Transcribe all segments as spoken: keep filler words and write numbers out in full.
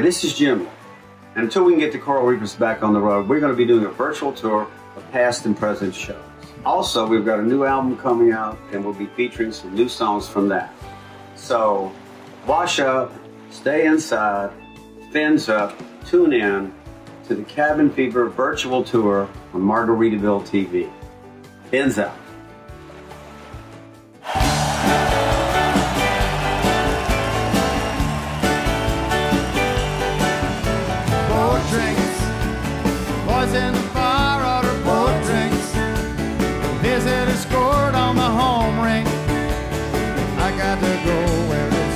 this is Jimmy. And until we can get the Coral Reefers back on the road, we're going to be doing a virtual tour of past and present shows. Also, we've got a new album coming out, and we'll be featuring some new songs from that. So, wash up, stay inside, fins up, tune in to the Cabin Fever virtual tour on Margaritaville T V. Fins out. Boat drinks, boys in the bar order boat drinks. Visit escort on the home ring. I got to go where it's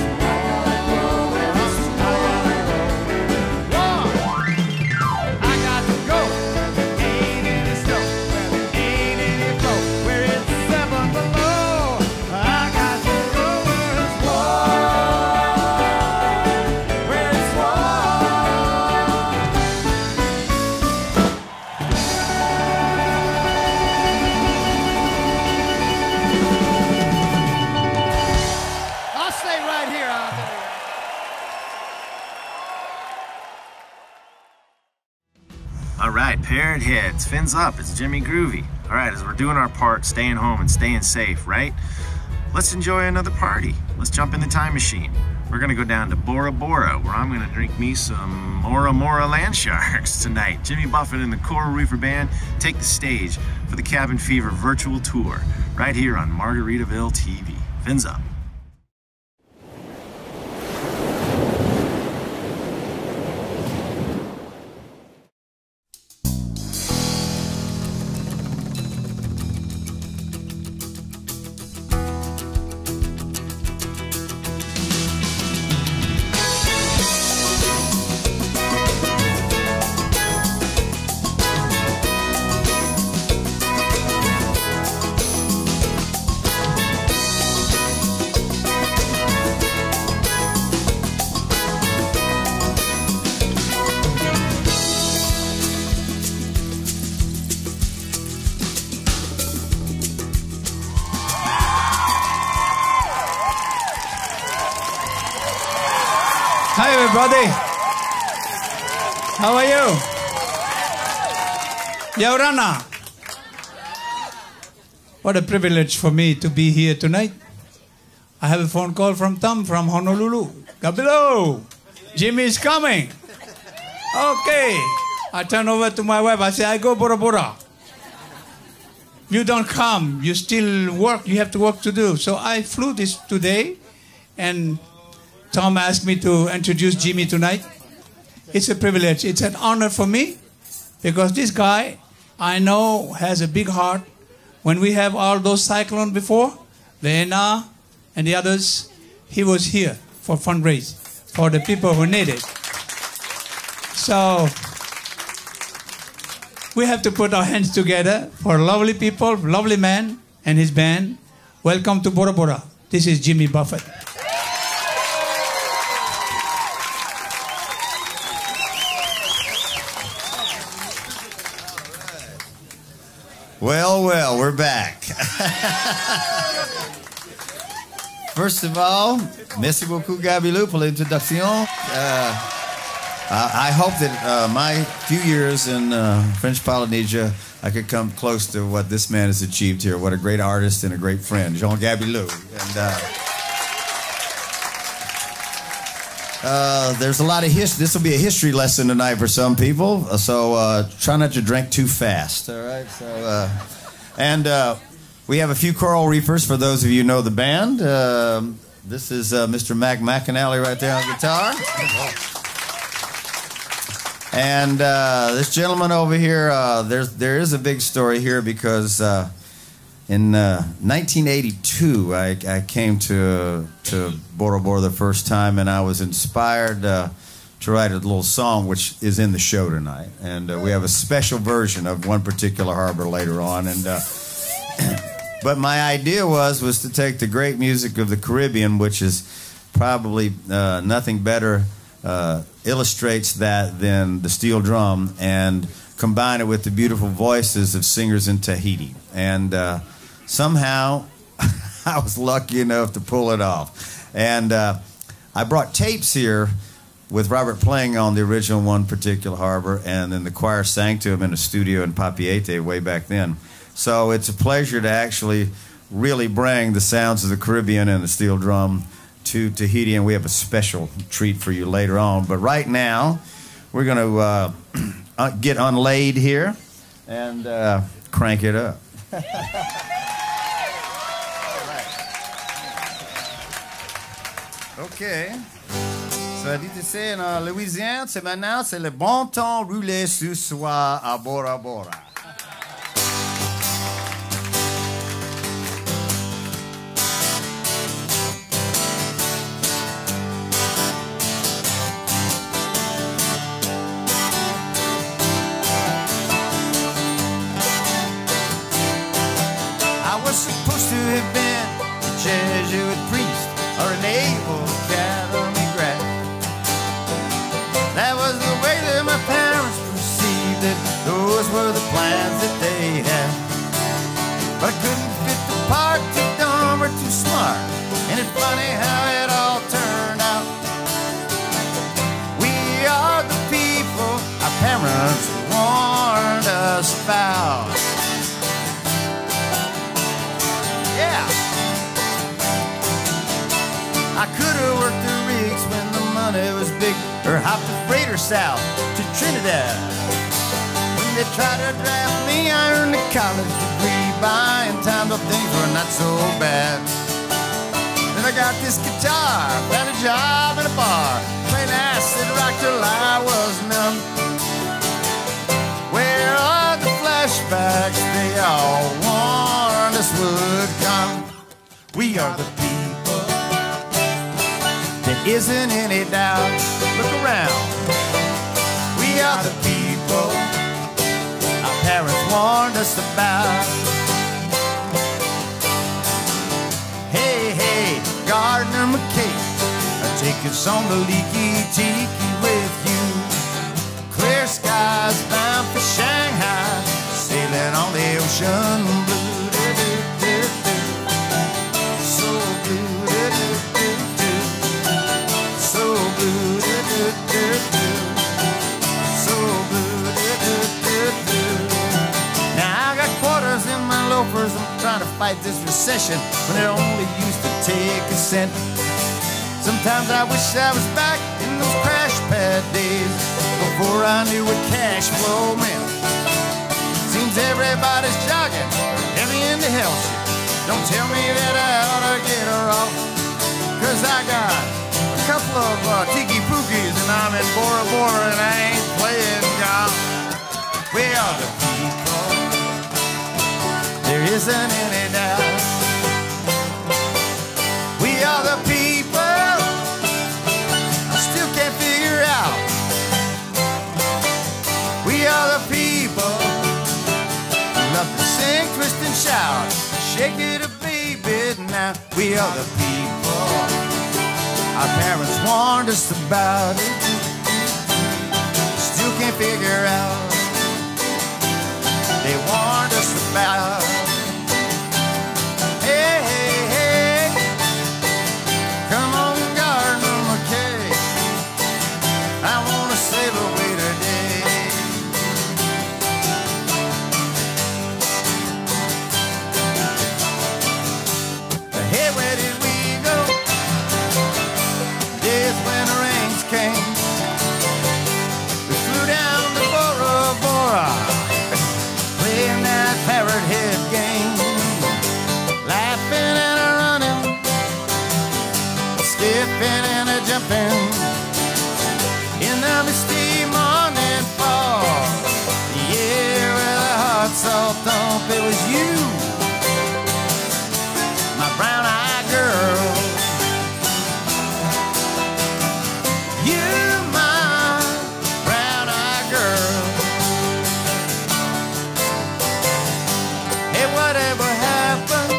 Alright, parent heads, fins up, it's Jimmy Groovy. Alright, as we're doing our part, staying home and staying safe, right? Let's enjoy another party. Let's jump in the time machine. We're gonna go down to Bora Bora, where I'm gonna drink me some Bora Bora land sharks tonight. Jimmy Buffett and the Coral Reefer Band take the stage for the Cabin Fever virtual tour, right here on Margaritaville T V. Fins up. Hi everybody, how are you? Yaurana. What a privilege for me to be here tonight. I have a phone call from Tom from Honolulu. Gabilo, Jimmy is coming. Okay, I turn over to my wife, I say, I go Bora Bora. You don't come, you still work, you have to work to do. So I flew this today, and Tom asked me to introduce Jimmy tonight. It's a privilege. It's an honor for me because this guy I know has a big heart. When we have all those cyclones before, Lena and the others, he was here for fundraise for the people who need it. So we have to put our hands together for lovely people, lovely man and his band. Welcome to Bora Bora. This is Jimmy Buffett. Well, well, we're back. First of all, merci beaucoup, Gabilou, pour l'introduction. Uh, I hope that uh, my few years in uh, French Polynesia, I could come close to what this man has achieved here. What a great artist and a great friend, Jean Gabilou. And uh, uh, there's a lot of history. This will be a history lesson tonight for some people. So uh, try not to drink too fast. All right. So uh, and uh, we have a few Coral Reefers for those of you who know the band. Uh, this is uh, Mister Mac McAnally right there on guitar. And uh, this gentleman over here, uh, there's there is a big story here because uh, in uh, nineteen eighty-two, I, I came to to Bora Bora the first time, and I was inspired uh, to write a little song, which is in the show tonight. And uh, we have a special version of one particular harbor later on. And uh, but my idea was was to take the great music of the Caribbean, which is probably uh, nothing better. Uh, illustrates that than the steel drum, and combine it with the beautiful voices of singers in Tahiti. And uh, somehow I was lucky enough to pull it off. And uh, I brought tapes here with Robert playing on the original One Particular Harbor, and then the choir sang to him in a studio in Papiete way back then. So it's a pleasure to actually really bring the sounds of the Caribbean and the steel drum to Tahiti, and we have a special treat for you later on. But right now, we're going to uh, get unlaid here and uh, crank it up. OK. Ça dit ici en Louisiane, c'est maintenant, c'est le bon temps roulé ce soir à Bora Bora. I was supposed to have been a Jesuit priest or a naval academy grad. That was the way that my parents perceived it. Those were the plans that they had. But I couldn't fit the part, too dumb or too smart. And it's funny how it all turned out. We are the people our parents warned us about. Yeah. I could have worked the rigs when the money was big, or hopped a freighter south to Trinidad. When they tried to draft me, I earned a college degree, buying time till things were not so bad. Then I got this guitar, found a job in a bar, played acid rock till I was numb. Where are the flashbacks they all warned us would come? We are the people, there isn't any doubt. Look around. We are the people our parents warned us about. Hey, hey, Gardner McKay, take us on the leaky tiki with you. Clear skies bound for Shanghai, sailing on the ocean blue. So blue, so blue, so blue. Now I got quarters in my loafers, I'm trying to fight this recession when it only used to take a cent. Sometimes I wish I was back in those crash pad days, before I knew what cash flow meant. Seems everybody's jogging, heavy into health shit. Don't tell me that I ought to get her off, cause I got a couple of uh, tiki pookies and I'm in Bora Bora and I ain't playing golf. We are the people, there isn't any doubt. We are the people I still can't figure out. We are the people who love to sing, twist and shout. Shake it up, baby, now. We are the people our parents warned us about. Still can't figure out. They warned us about. Hey, hey, hey, come on, Gardner McKay, I wanna sail away today. Hey, where did we go? Days when the rains came. We flew down to Bora Bora, playing that parrot head game, laughing and a running, skipping and a jumping in the misty morning fog. Yeah, with a heart so thump, it was you, my brown-eyed girl. You, my brown-eyed girl. Hey, whatever happened?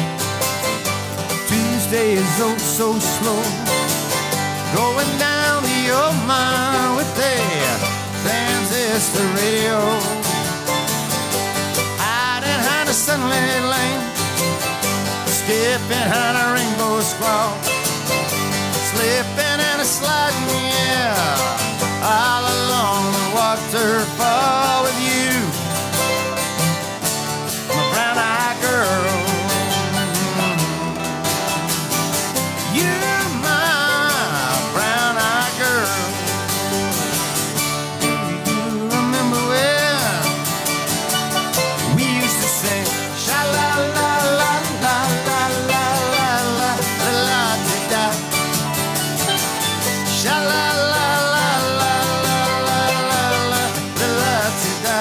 Tuesday is oh so slow, going down the old mile with a transistor radio, hiding behind a sunlit lane, skipping behind a rainbow squall, slipping in a sliding, yeah, all along the waterfall with you, my brown-eyed girl. You're my brown-eyed girl. Do you remember when we used to sing sha-la-la-la-la-la-la-la-la-la-la, la-la-da-da, sha-la-la-la-la-la-la-la-la-la-da,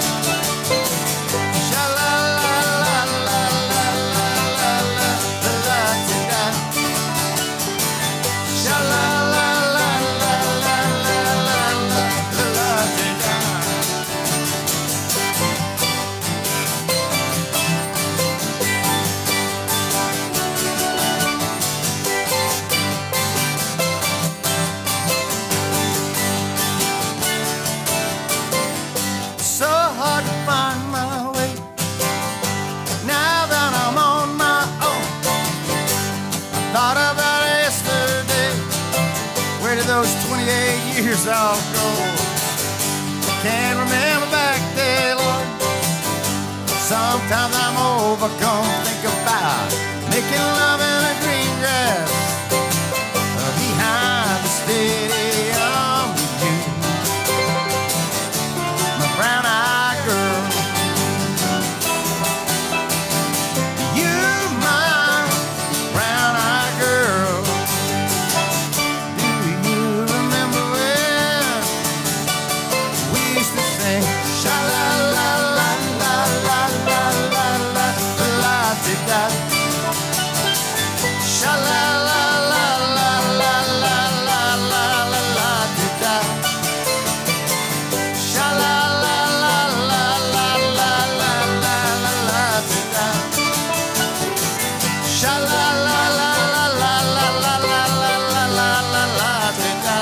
so hard to find my way now that I'm on my own. I thought about yesterday, where did those twenty-eight years all go? Can't remember back there, Lord. Sometimes I'm overcome, think about making love in a green grass behind the stadium with you, my brown-eyed girl. You, my brown-eyed girl. Do you remember when we used to sing sha-la-la-la-la-la-la-la-la-la-da, sha-la-la-la-la-la-la-la-la-la-da, sha-la-la-la-la-la-la-la-la-la-da, sha-la-la-la-la-la-la-la-la-la-la-da.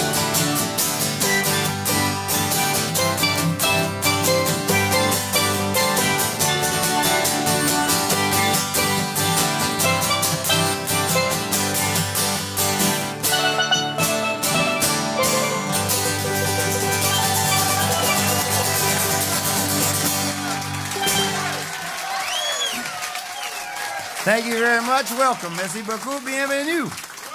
Thank you very much. Welcome. Merci beaucoup. Bienvenue.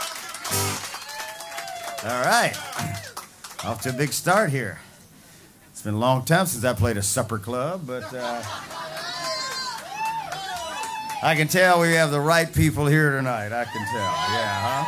All right. Off to a big start here. It's been a long time since I played a supper club, but uh, I can tell we have the right people here tonight. I can tell. Yeah,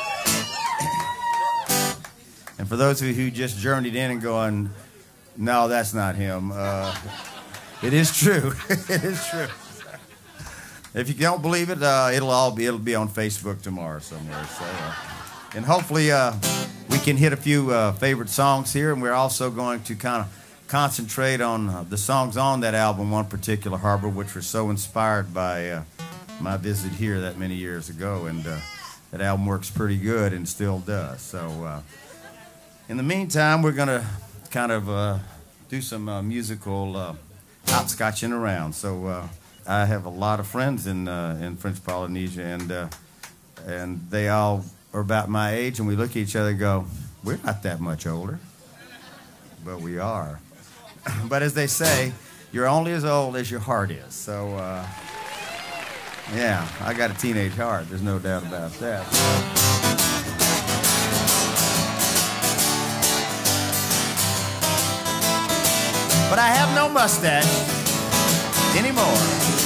huh? And for those of you who just journeyed in and going, no, that's not him. Uh, it is true. It is true. If you don't believe it, uh, it'll all be it'll be on Facebook tomorrow somewhere. So, uh, and hopefully uh, we can hit a few uh, favorite songs here, and we're also going to kind of concentrate on uh, the songs on that album, One Particular Harbor, which were so inspired by uh, my visit here that many years ago, and uh, that album works pretty good and still does. So, uh, in the meantime, we're going to kind of uh, do some uh, musical uh, hopscotching around. So. Uh, I have a lot of friends in uh, in French Polynesia, and uh, and they all are about my age, and we look at each other and go, we're not that much older, but we are. But as they say, you're only as old as your heart is. So, uh, yeah, I got a teenage heart. There's no doubt about that. But I have no mustache anymore.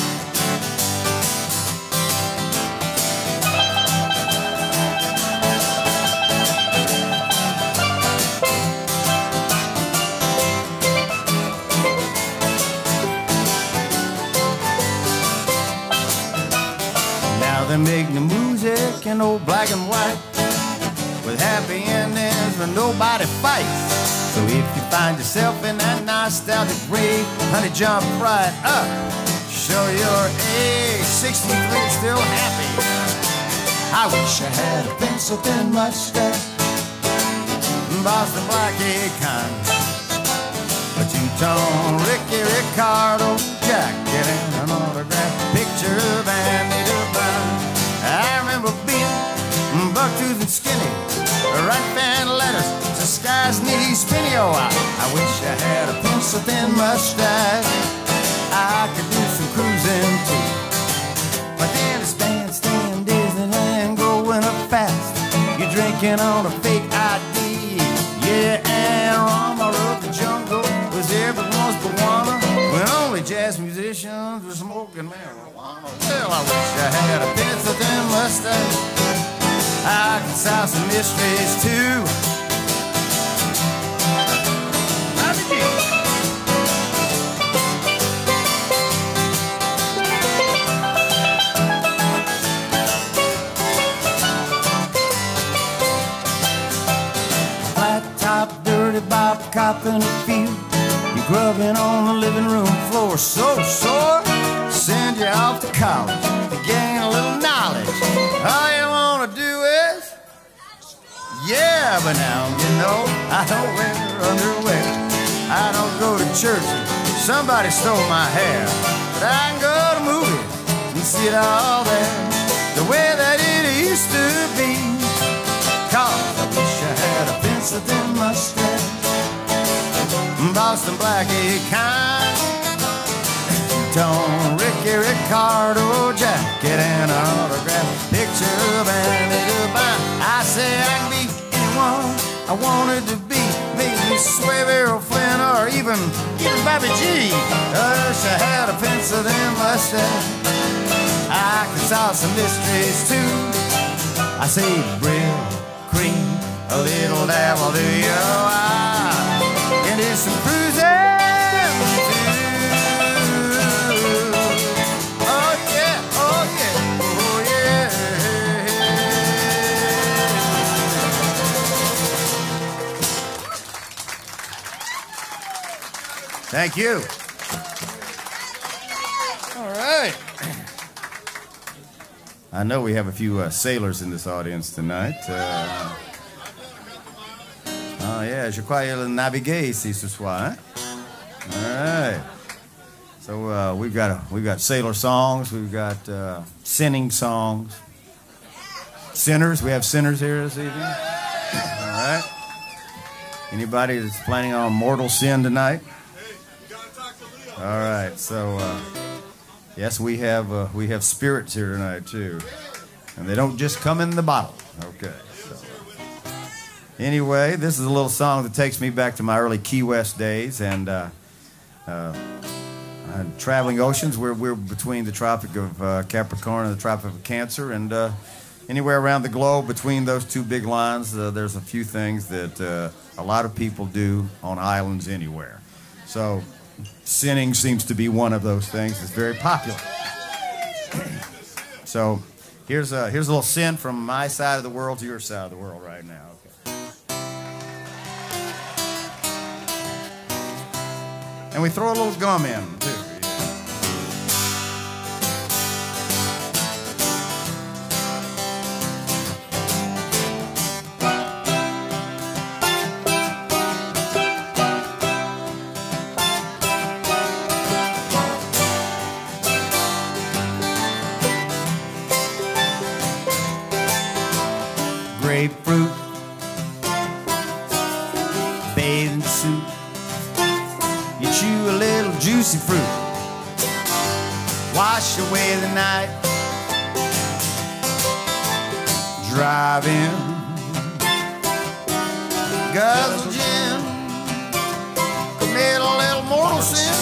Now they're making the music in old black and white, with happy endings where nobody fights. So if you find yourself in that nostalgic rave, honey, jump right up, show your age. sixty-three, still happy. I wish I had a pencil thin mustache, Boston black icon, a two-tone Ricky Ricardo jacket, and an autographed picture of Andy Devine. I remember being buck-toothed and skinny, eyes need spinny. Oh, I, I wish I had a pencil-thin mustache. I could do some cruising too. But then it's bandstand Disneyland going up fast. You're drinking on a fake I D. Yeah, and Rama of the jungle was everyone's Bawana when only jazz musicians were smoking marijuana. Well, I wish I had a pencil-thin mustache. I could solve some mysteries too. How did you? Flat top, dirty bop, cop in the field. You're grubbing on the living room floor, so sore. Send you off to college to gain a little knowledge. All you wanna do is, yeah, but now you know I don't wear underwear. I don't go to church. Somebody stole my hair, but I can go to movies and see it all there, the way that it used to be. 'Cause I wish I had a pencil-thin mustache, Boston blackie kind, Tone Ricky Ricardo jacket, and an autographed picture of Andy Devine. I say I can be anyone I wanted to be, maybe Sway Errol Flynn or even even Bobby G. I wish I had a pencil-thin mustache. I could solve some mysteries too. I say Brill, cream, a little dab will do you. I can do some cruising. Thank you. All right. I know we have a few uh, sailors in this audience tonight. Uh, oh, yeah, je crois naviguer ici ce soir. Hein? All right. So uh, we've got a, we've got sailor songs. We've got uh, sinning songs. Sinners. We have sinners here this evening. All right. Anybody that's planning on mortal sin tonight? All right, so uh, yes, we have uh, we have spirits here tonight too, and they don't just come in the bottle. Okay. So, uh, anyway, this is a little song that takes me back to my early Key West days, and uh, uh, uh, traveling oceans. We're we're between the Tropic of uh, Capricorn and the Tropic of Cancer, and uh, anywhere around the globe between those two big lines, uh, there's a few things that uh, a lot of people do on islands anywhere. So. Sinning seems to be one of those things that's very popular. So here's a, here's a little sin from my side of the world to your side of the world right now. Okay. And we throw a little gum in, too. Grapefruit, bathing suit, you chew a little juicy fruit, wash away the night, drive in, guzzle gin, commit a little mortal sin,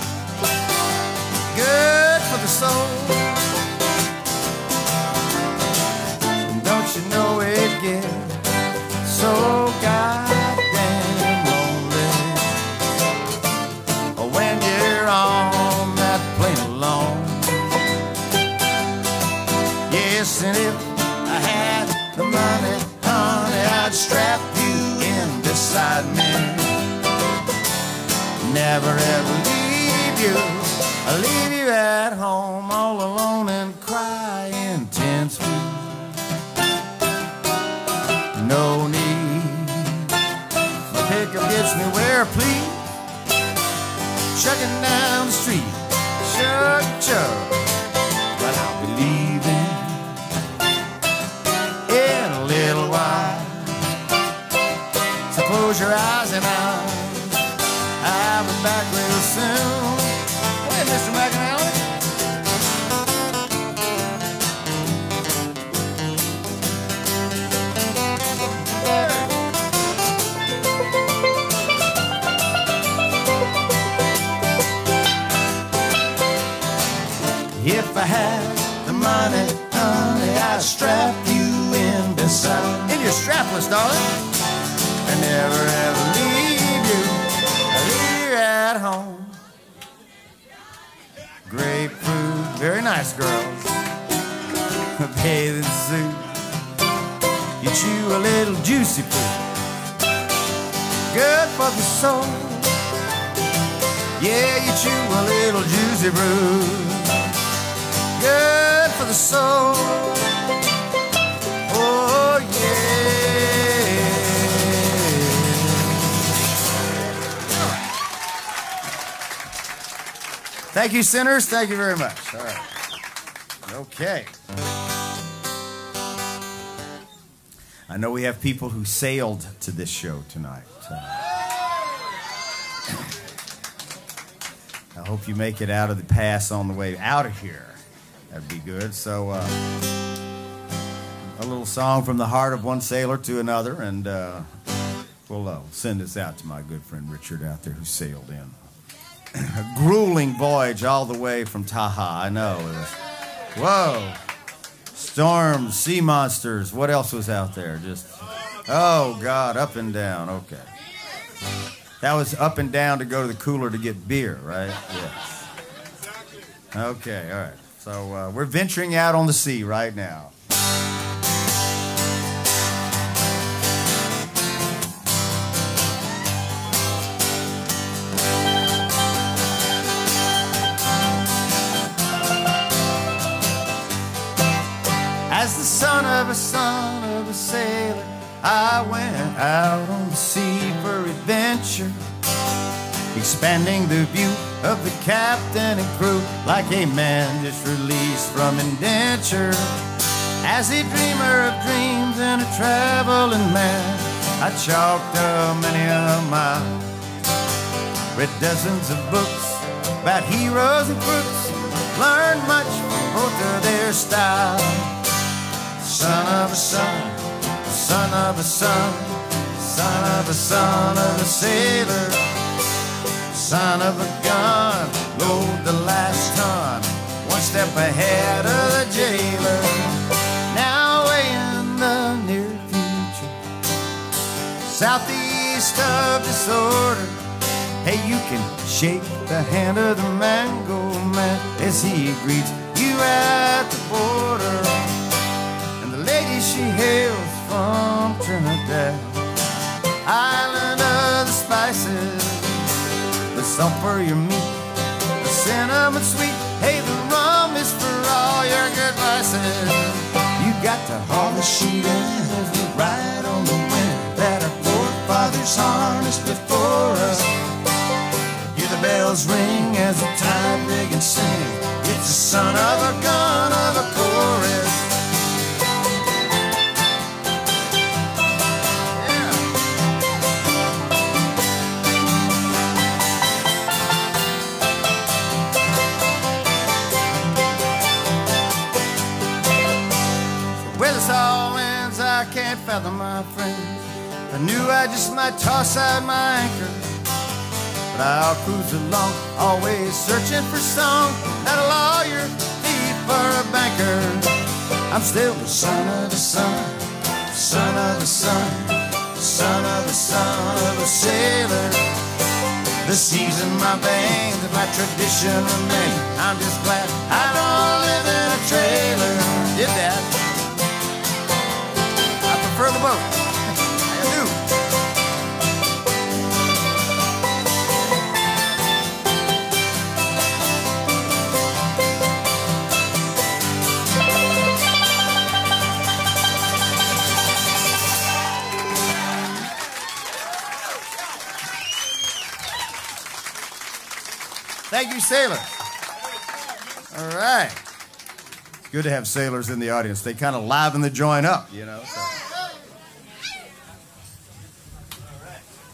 good for the soul. Don't you know it gets so goddamn lonely when you're on that plane alone? Yes, and if I had the money, honey, I'd strap you in beside me. Never ever leave you, I'll leave you at home all alone and cry intensely. No need, my pickup gets me where I please, chugging down the street, chug, chug, but I'll be leaving in a little while. Suppose close your eyes and I'll, I'll be back real soon. Hey, Mister McAnally. If I had the money, honey, I'd strap you in beside. In your strapless, darling. And never ever leave you here at home. Grapefruit, very nice girls. A bathing suit. You chew a little juicy fruit. Good for the soul. Yeah, you chew a little juicy fruit. Good for the soul. Oh, yeah. Thank you, sinners. Thank you very much. All right. Okay. I know we have people who sailed to this show tonight. Uh, I hope you make it out of the pass on the way out of here. That'd be good. So, uh, a little song from the heart of one sailor to another, and uh, we'll uh, send this out to my good friend Richard out there who sailed in. A grueling voyage all the way from Taha, I know. It was, whoa. Storms, sea monsters, what else was out there? Just, oh, God, up and down. Okay. That was up and down to go to the cooler to get beer, right? Yes. Okay, all right. So uh, we're venturing out on the sea right now. As the son of a son of a sailor, I went out on the sea for adventure, expanding the view of the captain and crew like a man just released from indenture. As a dreamer of dreams and a traveling man, I chalked up many a mile, read dozens of books about heroes and crooks, learned much from both of their style. Son of a son, son of a son, son of a son of a sailor, son of a gun, load the last ton, one step ahead of the jailer. Now way in the near future, southeast of disorder, hey, you can shake the hand of the mango man as he greets you at the border. Lady, she hails from Trinidad, island of the spices, the salt for your meat, the cinnamon sweet. Hey, the rum is for all your good vices. You got to haul the sheet in as we ride on the wind that our forefathers harnessed before us. Hear the bells ring as the tide rig and sing. It's the son of a gun of a chorus. I can't fathom, my friends. I knew I just might toss out my anchor, but I'll cruise along, always searching for song, not a lawyer, thief, or a banker. I'm still the son of the son, son of the son, son of the son of a sailor. The seas in my veins and my tradition remain. I'm just glad I don't live in a trailer. Did that? For the boat. I do. Thank you, sailor. All right. It's good to have sailors in the audience. They kind of liven the joint up, you know. So.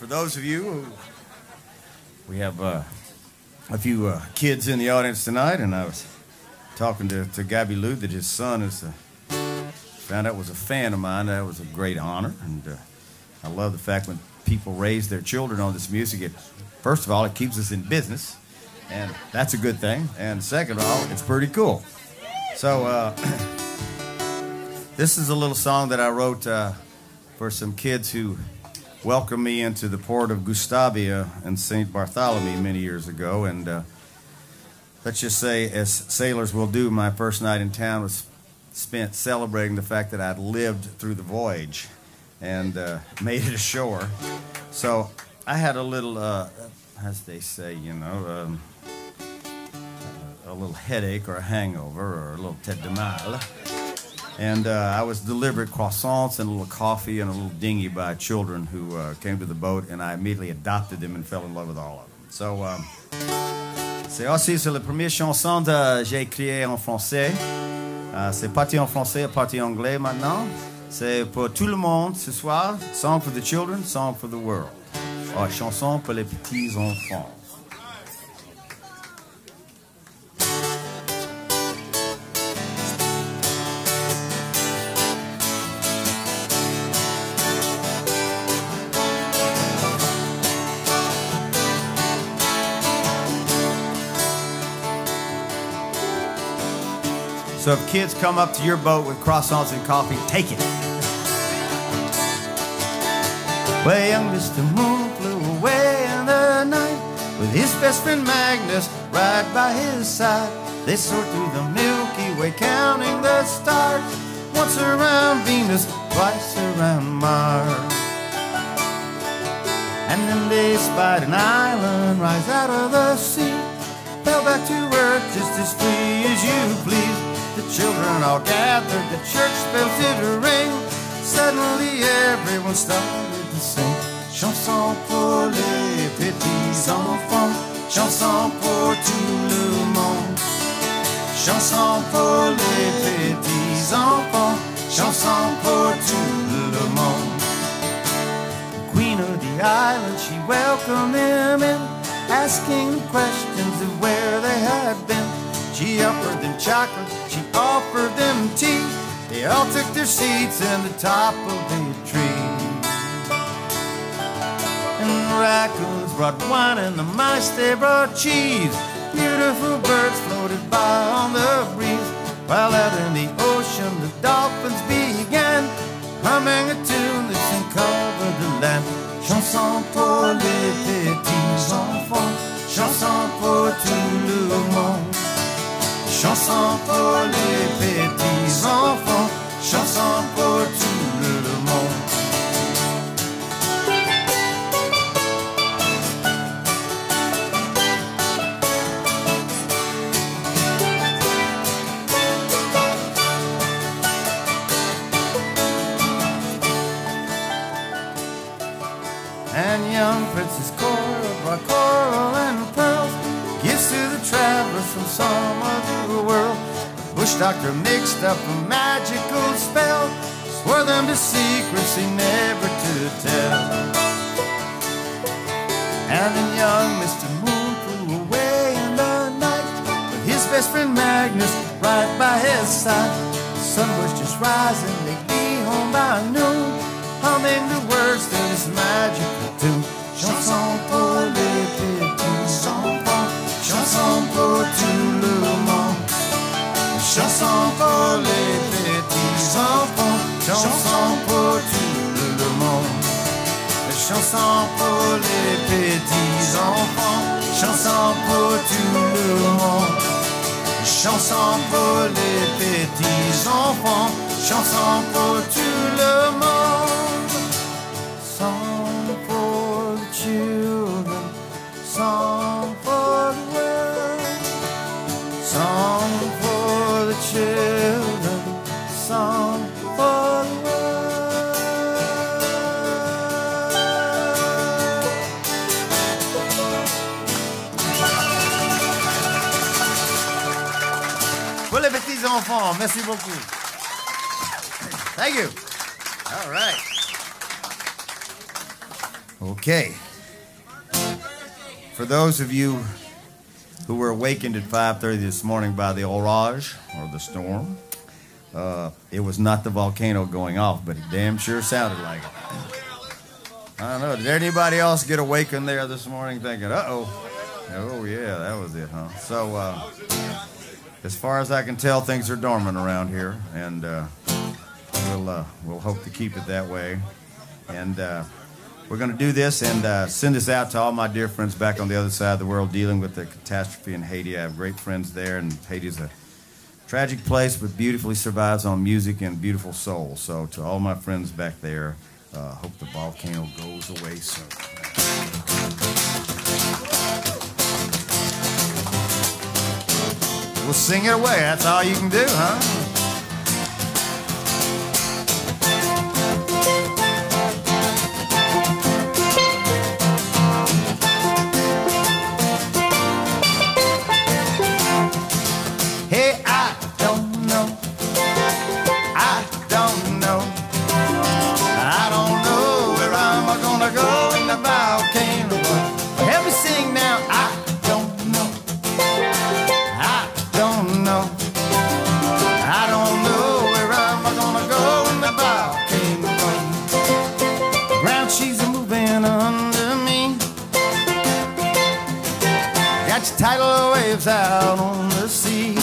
for those of you who, we have uh, a few uh, kids in the audience tonight, and I was talking to, to Gabby Lou that his son is, uh, found out was a fan of mine. That was a great honor, and uh, I love the fact when people raise their children on this music. It, first of all, it keeps us in business, and that's a good thing. And second of all, it's pretty cool. So uh, this is a little song that I wrote uh, for some kids who welcomed me into the port of Gustavia in Saint Bartholomew many years ago. And uh, let's just say, as sailors will do, my first night in town was spent celebrating the fact that I'd lived through the voyage and uh, made it ashore. So I had a little, uh, as they say, you know, um, a little headache or a hangover or a little tête de mal. And uh, I was delivered croissants and a little coffee and a little dinghy by children who uh, came to the boat, and I immediately adopted them and fell in love with all of them. So, um, c'est aussi sur la première chanson que j'ai écrite en français. Uh, c'est parti en français et parti en anglais maintenant. C'est pour tout le monde ce soir. Song for the children, song for the world. Or chanson pour les petits enfants. So if kids come up to your boat with croissants and coffee, take it. Well, young Mister Moon flew away in the night with his best friend Magnus right by his side. They soared through the Milky Way, counting the stars. Once around Venus, twice around Mars. And then they spied an island rise out of the sea. Fell back to earth just as free as you please. The children all gathered, the church bells did ring. Suddenly everyone started to sing. Chanson pour les petits enfants, chanson pour tout le monde. Chanson pour les petits enfants, chanson pour tout le monde. The queen of the island, she welcomed them in, asking questions of where they had been. She offered them chocolate, she offered them tea. They all took their seats in the top of the tree. And the raccoons brought wine and the mice, they brought cheese. Beautiful birds floated by on the breeze. While out in the ocean the dolphins began humming a tune that soon covered the land. Chanson pour les petits enfants, chanson pour tout le monde. Chanson pour les petits enfants, chanson pour tout le monde. And young Princess Cora brought coral and pearls, gifts to the travelers from some other world. The bush doctor mixed up a magical spell, swore them to secrecy never to tell. And then young Mister Moon flew away in the night with his best friend Magnus right by his side. The sun was just rising, they'd be home by noon, humming the words to this magical tune. Chanson pour les petits enfants, chanson pour tout le monde. Chanson pour les petits enfants, chanson pour tout le monde. Chanson pour les petits enfants, chanson pour tout le monde. Chanson pour les petits enfants, chanson pour tout le monde. Song for the children, song for the world. Song for the children, song for the world. Pour les petits enfants, merci beaucoup. Thank you. All right. Okay. For those of you who were awakened at five thirty this morning by the orage, or the storm, uh, it was not the volcano going off, but it damn sure sounded like it. I don't know. Did anybody else get awakened there this morning thinking, uh-oh, oh, yeah, that was it, huh? So, uh, as far as I can tell, things are dormant around here, and uh, we'll, uh, we'll hope to keep it that way. And uh, we're going to do this and uh, send this out to all my dear friends back on the other side of the world dealing with the catastrophe in Haiti. I have great friends there, and Haiti's a tragic place, but beautifully survives on music and beautiful soul. So to all my friends back there, uh, hope the volcano goes away soon. We'll sing it away. That's all you can do, huh? Tidal waves out on the sea,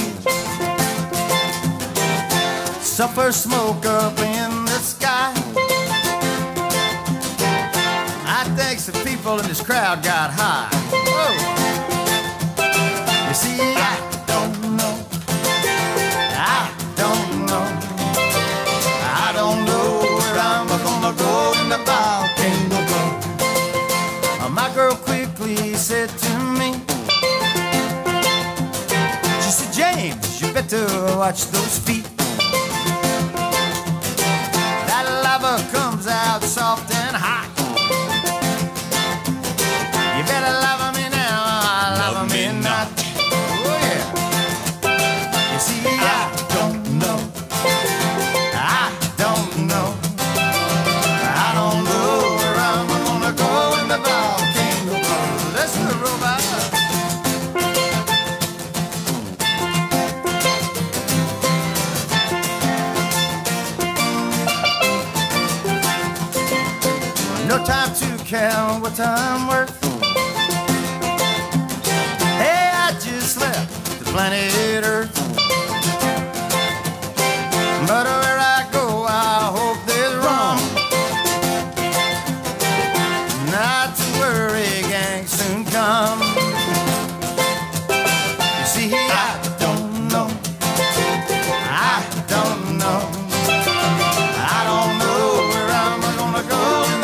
sulfur smoke up in the sky. I think some people in this crowd got high. Whoa. You see, I don't know, I don't know, I don't know where I'm gonna go when the volcano blows. My girl quickly said to me, James, you better watch those feet. That lava comes out soft and hot. You better love me now, love me not. Oh yeah. You see, I don't know, I don't know, I don't know where I'm gonna go when the volcano blows. That's the robot. No time to count what I'm worth. Hey, I just left the planet Earth. But where I go, I hope there's wrong. Not to worry, gang, soon come. You see, I don't know, I don't know, I don't know where I'm gonna go.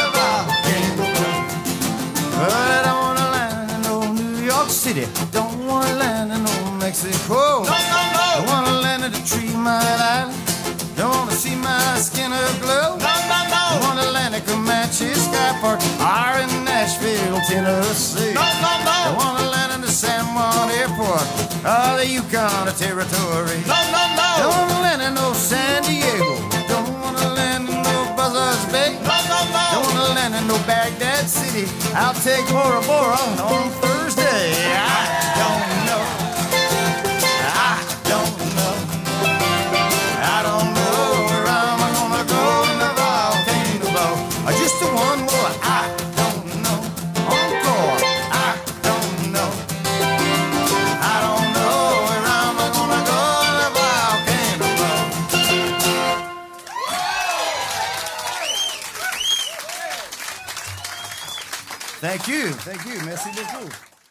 But I don't want to land in no New York City. Don't want to land in no Mexico. No, no, no. Don't want to land in the Tree Mile Island. Don't want to see my skin aglow. No, no, no. Don't want to land in Comanche Sky Park or in Nashville, Tennessee. No, no, no. Don't want to land in the San Juan Airport or the Yukon Territory. No, no, no. Don't want to land in no San Diego. Don't want to land in no Buzzards Bay. No, no, no. Don't want to land in no Baghdad City. I'll take Bora Bora on Thursday. I don't know, I don't know, I don't know where I'm gonna go in the volcano blow. Just the one more, I don't know. Encore, I don't know, I don't know where I'm gonna go in the volcano blow. Thank you, thank you, merci beaucoup.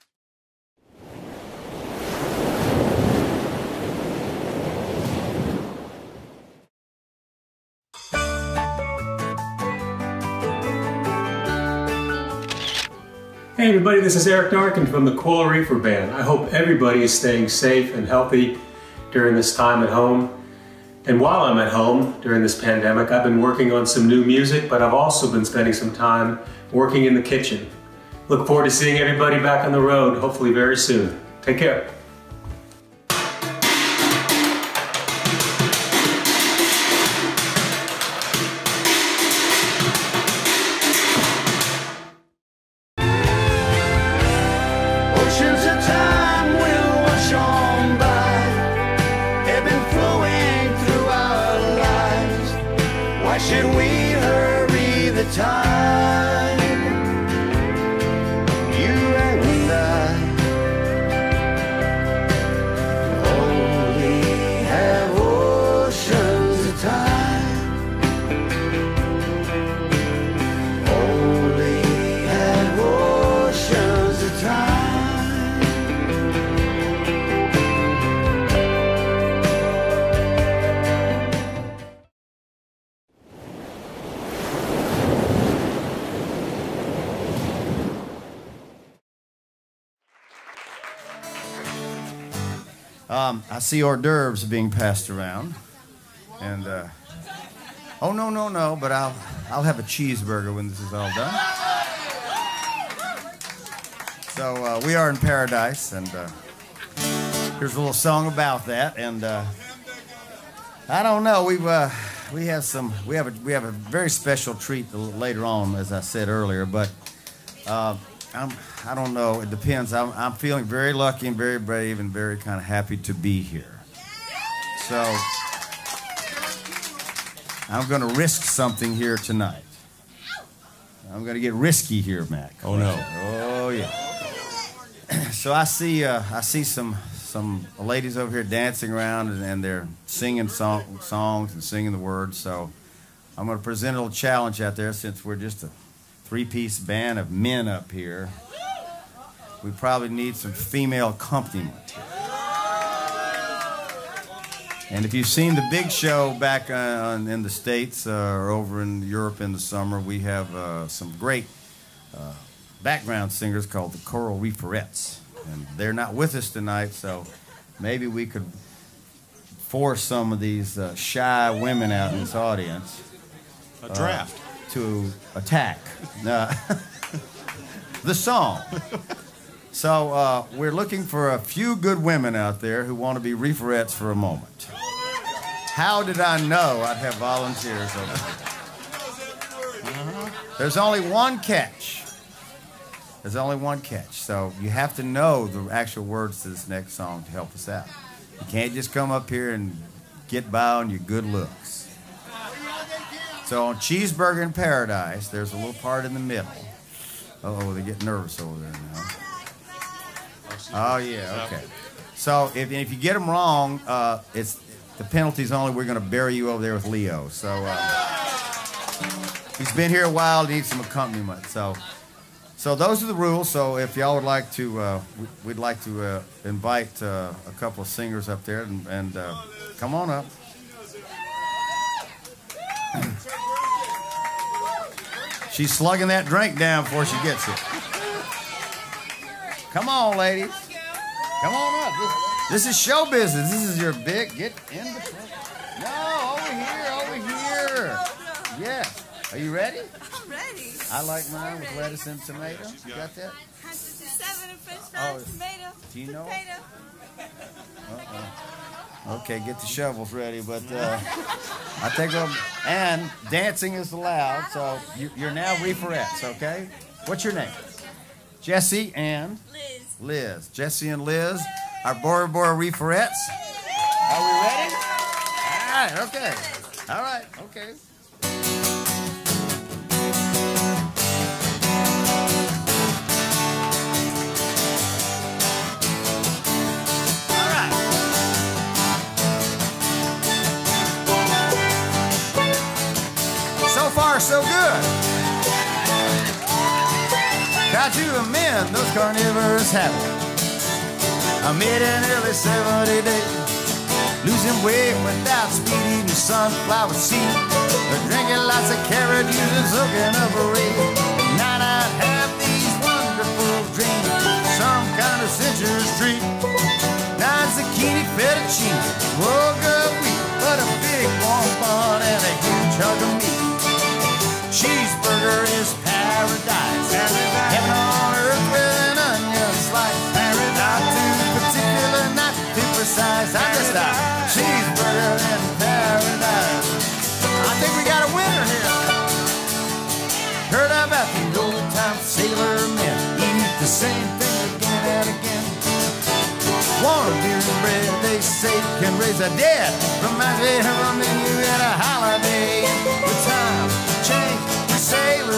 Hey everybody, this is Eric Narkin from the Coral Reefer Band. I hope everybody is staying safe and healthy during this time at home. And while I'm at home during this pandemic, I've been working on some new music, but I've also been spending some time working in the kitchen. Look forward to seeing everybody back on the road, hopefully very soon. Take care. time. You and I only have oceans of time. Only have oceans of time. Um, I see hors d'oeuvres being passed around, and uh, oh no no no! But I'll I'll have a cheeseburger when this is all done. So uh, we are in paradise, and uh, here's a little song about that. And uh, I don't know, we uh, we have some we have a we have a very special treat later on, as I said earlier, but. Uh, I'm, I don't know. It depends. I'm, I'm feeling very lucky and very brave and very kind of happy to be here. So I'm going to risk something here tonight. I'm going to get risky here, Mac. Oh no. Oh yeah. So I see uh, I see some some ladies over here dancing around and, and they're singing song, songs and singing the words. So I'm going to present a little challenge out there since we're just a three-piece band of men up here. We probably need some female accompaniment here. And if you've seen the big show back uh, in the States uh, or over in Europe in the summer, we have uh, some great uh, background singers called the Choral Referettes. And they're not with us tonight, so maybe we could force some of these uh, shy women out in this audience. A draft. Uh, to attack uh, the song. So uh, we're looking for a few good women out there who want to be referettes for a moment. How did I know I'd have volunteers over here? Uh-huh. There's only one catch. There's only one catch. So you have to know the actual words to this next song to help us out. You can't just come up here and get by on your good looks. So on Cheeseburger in Paradise, there's a little part in the middle. Uh-oh, they get nervous over there now. Oh, yeah, okay. So if, if you get them wrong, uh, it's the penalty's only we're going to bury you over there with Leo. So uh, he's been here a while, needs some accompaniment. So so those are the rules. So if y'all would like to, uh, we'd like to uh, invite uh, a couple of singers up there and, and uh, come on up. She's slugging that drink down before she gets it. Come on, ladies. Come on up. This, this is show business. This is your big, get in the front. No, over here, over here. Yes. Are you ready? I'm ready. I like mine with lettuce and tomato. You got that? Seven and French fries, Oh, tomato, do you know? potato. Uh-uh. Okay, get the shovels ready, but uh, I think we'll, and dancing is allowed, so you, you're now referettes, okay? What's your name? Jesse and? Liz. Liz. Jesse and Liz, our Bora Bora referettes. Are we ready? All right, okay. All right, okay. So good. Got you a men, those carnivores have it. I made an early seventy day, losing weight without speed, eating sunflower seed, drinking lots of carrot juice, hooking up a rig. Night I'd have these wonderful dreams, some kind of citrus treat. Now zucchini fettuccine, woke up weak, but a big warm bun and a huge hug of meat. Cheeseburger is paradise. Paradise. Heaven on earth with an onion slice. Paradise. Not too particular, not too precise. I'm just a cheeseburger in paradise. I think we got a winner here. Heard about the old time sailor men eat the same thing again and again. Want a beer and bread, they say, can raise a dead. Reminds me of a menu at a holiday. The time change, the sailor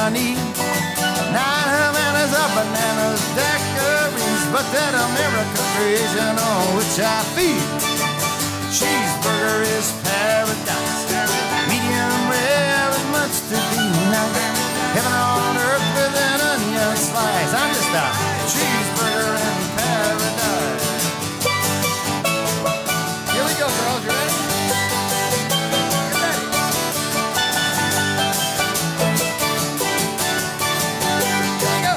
my knee. Nine Havanas are bananas, daiquiris, but that American creation on which I feed. Cheeseburger is paradise. Medium rare with much to be nice. Heaven on earth with an onion slice. I'm just a cheeseburger in paradise. Here we go, girls. You ready? Get ready. Here we go.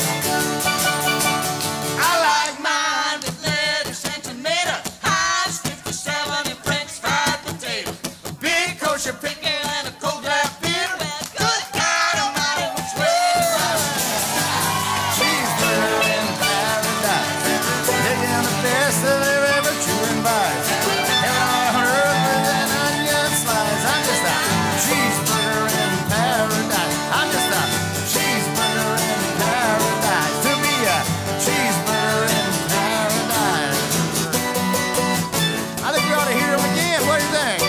I like mine with lettuce and tomato. Heinz fifty-seven and French fried potato. Big kosher pickle and a cold draft beer. Good God Almighty, which way is right? Cheeseburger in paradise. Living the best that they've ever true and wise. Heaven on earth with an onion slice. I'm just a cheeseburger in paradise. I'm just a cheeseburger in paradise. To be a cheeseburger in paradise. I think you ought to hear them again. What do you think?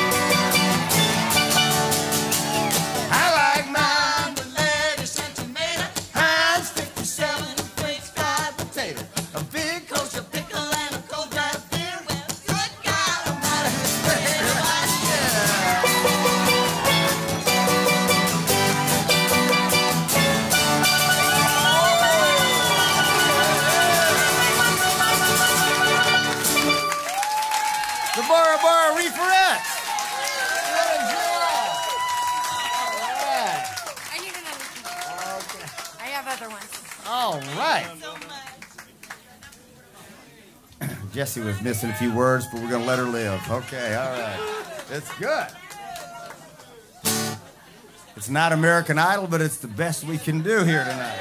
I like mine. Mine with lettuce and tomato. Heinz fifty-seven and French fried potato. a big Kosher pickle and a cold draft beer. Good God Almighty, which way is right? The Bora Bora Reeferettes. Good job. All right. I need another one. I have other ones. All right. So much. Jessie was missing a few words, but we're going to let her live. Okay, all right. It's good. It's not American Idol, but it's the best we can do here tonight.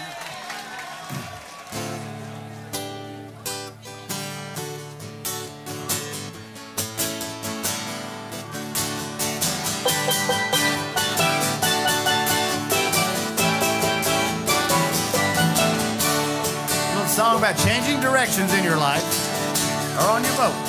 A little song about changing directions in your life or on your boat.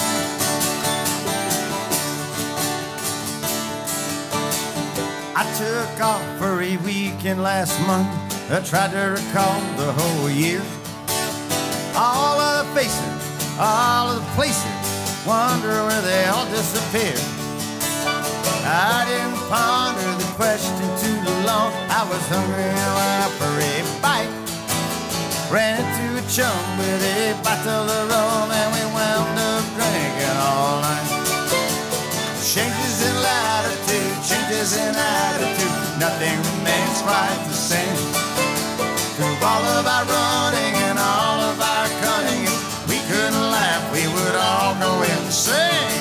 I took off for a weekend last month. I tried to recall the whole year. All of the faces, all of the places, wonder where they all disappeared. I didn't ponder the question too long. I was hungry and out for a bite. Ran into a chum with a bottle of rum, and we wound up drinking all night. Changes in latitude, changes in attitude, nothing remains quite the same. Through all of our running and all of our cunning, if we couldn't laugh, we would all go insane.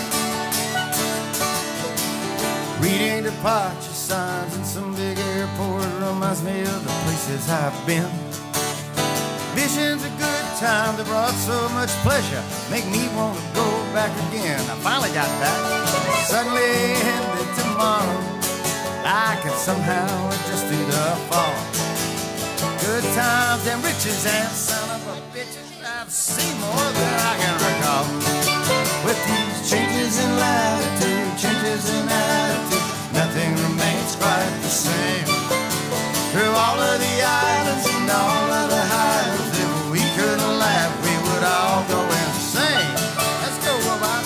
Reading departure signs in some big airport reminds me of the places I've been. Visions of good times that brought so much pleasure make me want to go back again. I finally got back. Suddenly ended tomorrow. I could somehow adjust to the fall. Good times and riches and son of a bitches, I've seen more than I can recall. With these changes in latitude, changes in attitude, nothing remains quite the same. Through all of the islands and all of the highlands, if we couldn't laugh, we would all go insane. Let's go, Robot.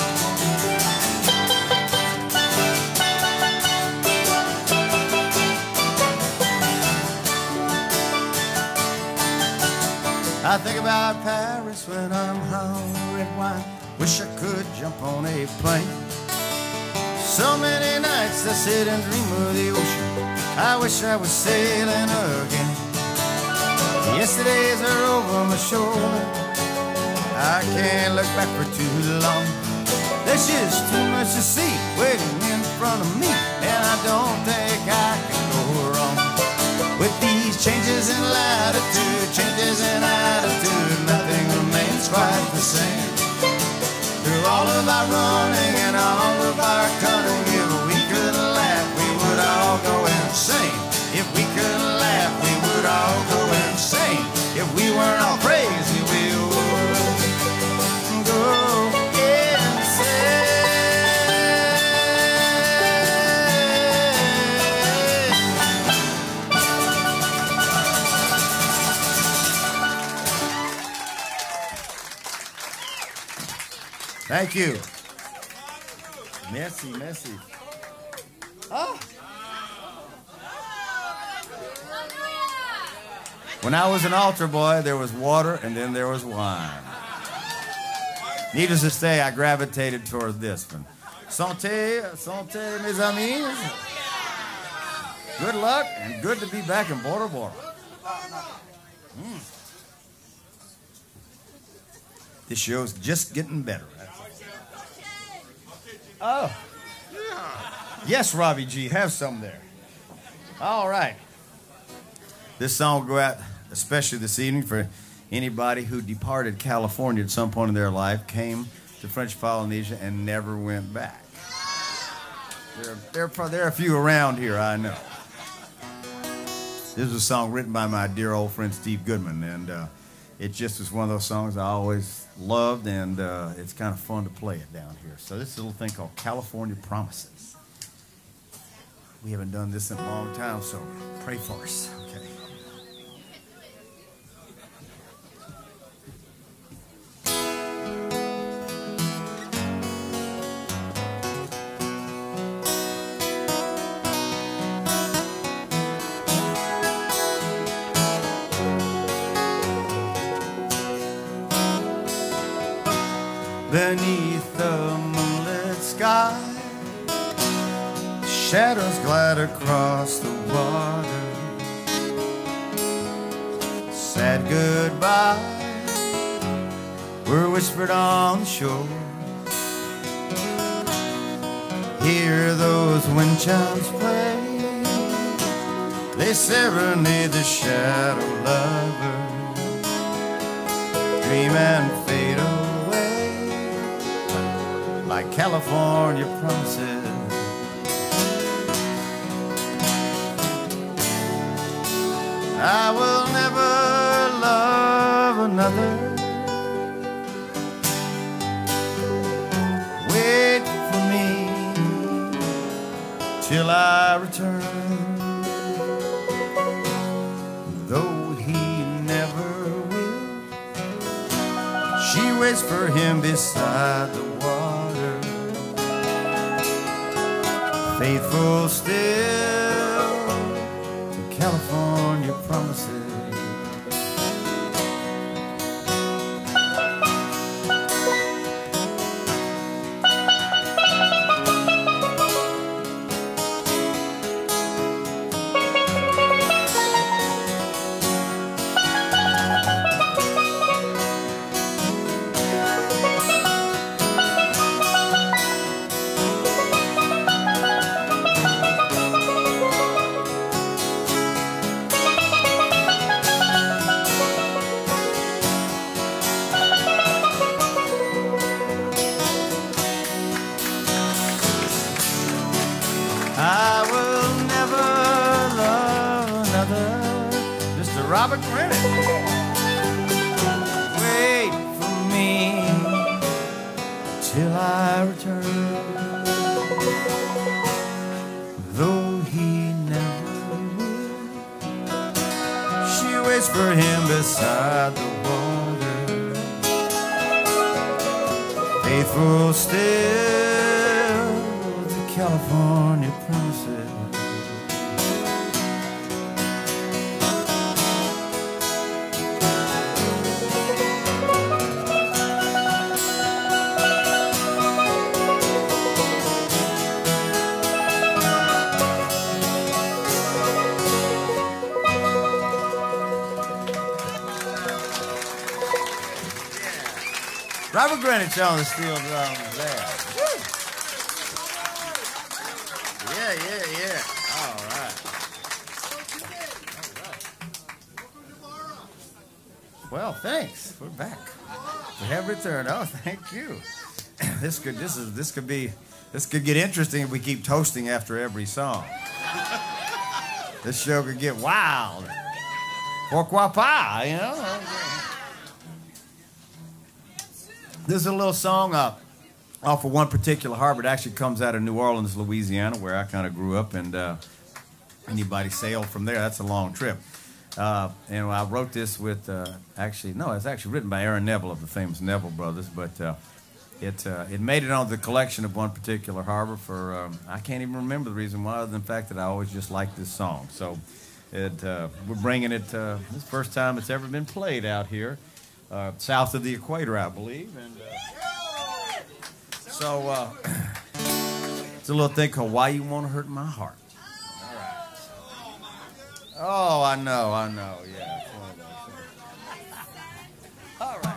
I think about Paris when I'm hungry red wine. Wish I could jump on a plane. So many nights I sit and dream of the ocean. I wish I was sailing again. Yesterdays are over my shoulder. I can't look back for too long. There's just too much to see waiting in front of me, and I don't think I can go wrong. With these changes in latitude, changes in attitude, nothing remains quite the same. Through all of our running and all of our cunning, if we couldn't laugh, we would all go insane. If we couldn't laugh, we would all go insane. If we weren't all crazy, we would go insane. Thank you. Merci, merci. Oh. When I was an altar boy, there was water and then there was wine. Needless to say, I gravitated toward this one. Santé, santé, mes amis. Good luck and good to be back in Bora Bora. Mm. This show's just getting better. Oh. Yes, Robbie G, have some there. All right. This song will go out especially this evening for anybody who departed California at some point in their life, came to French Polynesia, and never went back. There, there, there are a few around here, I know. This was a song written by my dear old friend Steve Goodman, and uh, it just was one of those songs I always loved, and uh, it's kind of fun to play it down here. So this is a little thing called California Promises. We haven't done this in a long time, so pray for us. Okay. Beneath the moonlit sky, shadows glide across the water. Sad goodbyes were whispered on the shore. Hear those wind chimes play, they serenade the shadow lover. Dream and fade away like California promises. I will never love another. Wait for me till I return. Though he never will, she waits for him beside the water. Faithful still to California promises. I will never love another. Mister Robert Greenwich. Wait for me till I return. Though he never will, she waits for him beside the water. Faithful still to California promises. Robert Greenwich on the steel drums there. Woo. Yeah, yeah, yeah. All right. All right. Well, thanks. We're back. We have returned. Oh, thank you. This could this is this could be this could get interesting if we keep toasting after every song. This show could get wild. Pourquoi pas, you know? This is a little song uh, off of one particular harbor. It actually comes out of New Orleans, Louisiana, where I kind of grew up, and uh, anybody sailed from there. That's a long trip. Uh, and I wrote this with, uh, actually, no, it's actually written by Aaron Neville of the famous Neville Brothers, but uh, it uh, it made it on the collection of one particular harbor for um, I can't even remember the reason why, other than the fact that I always just liked this song. So it uh, we're bringing it. Uh, this is the first time it's ever been played out here, uh, south of the equator, I believe. And uh, so uh, it's a little thing called "Why You Want to Hurt My Heart." All right. Oh, I know, I know, yeah. It's one of those things. All right.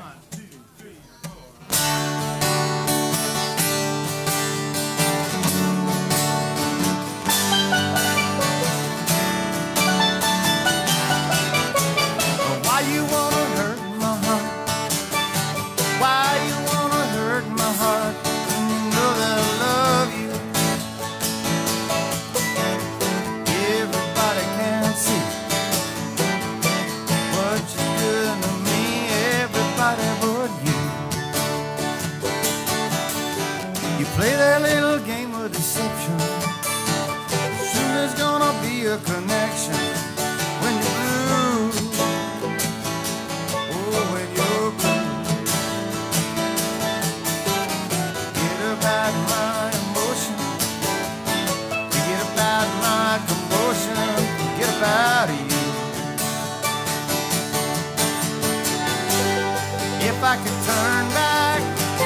Play that little game of deception. Soon there's gonna be a connection. When you're blue, oh, when you're blue. Forget about my emotion. Forget about my commotion. Forget about you. If I could turn back,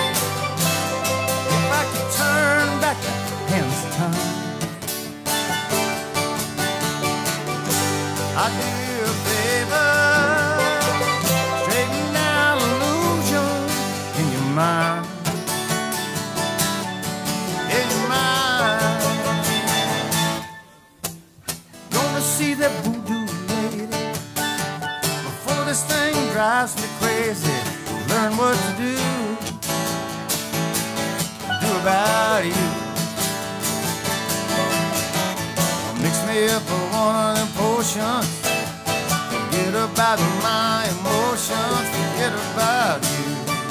turn back the hands of time, I'd do you a favor, straighten out illusion in your mind, in your mind. Gonna see that voodoo lady before this thing drives me crazy. Learn what to do about you. Mix me up with one of them potions. Forget about my emotions. Forget about you.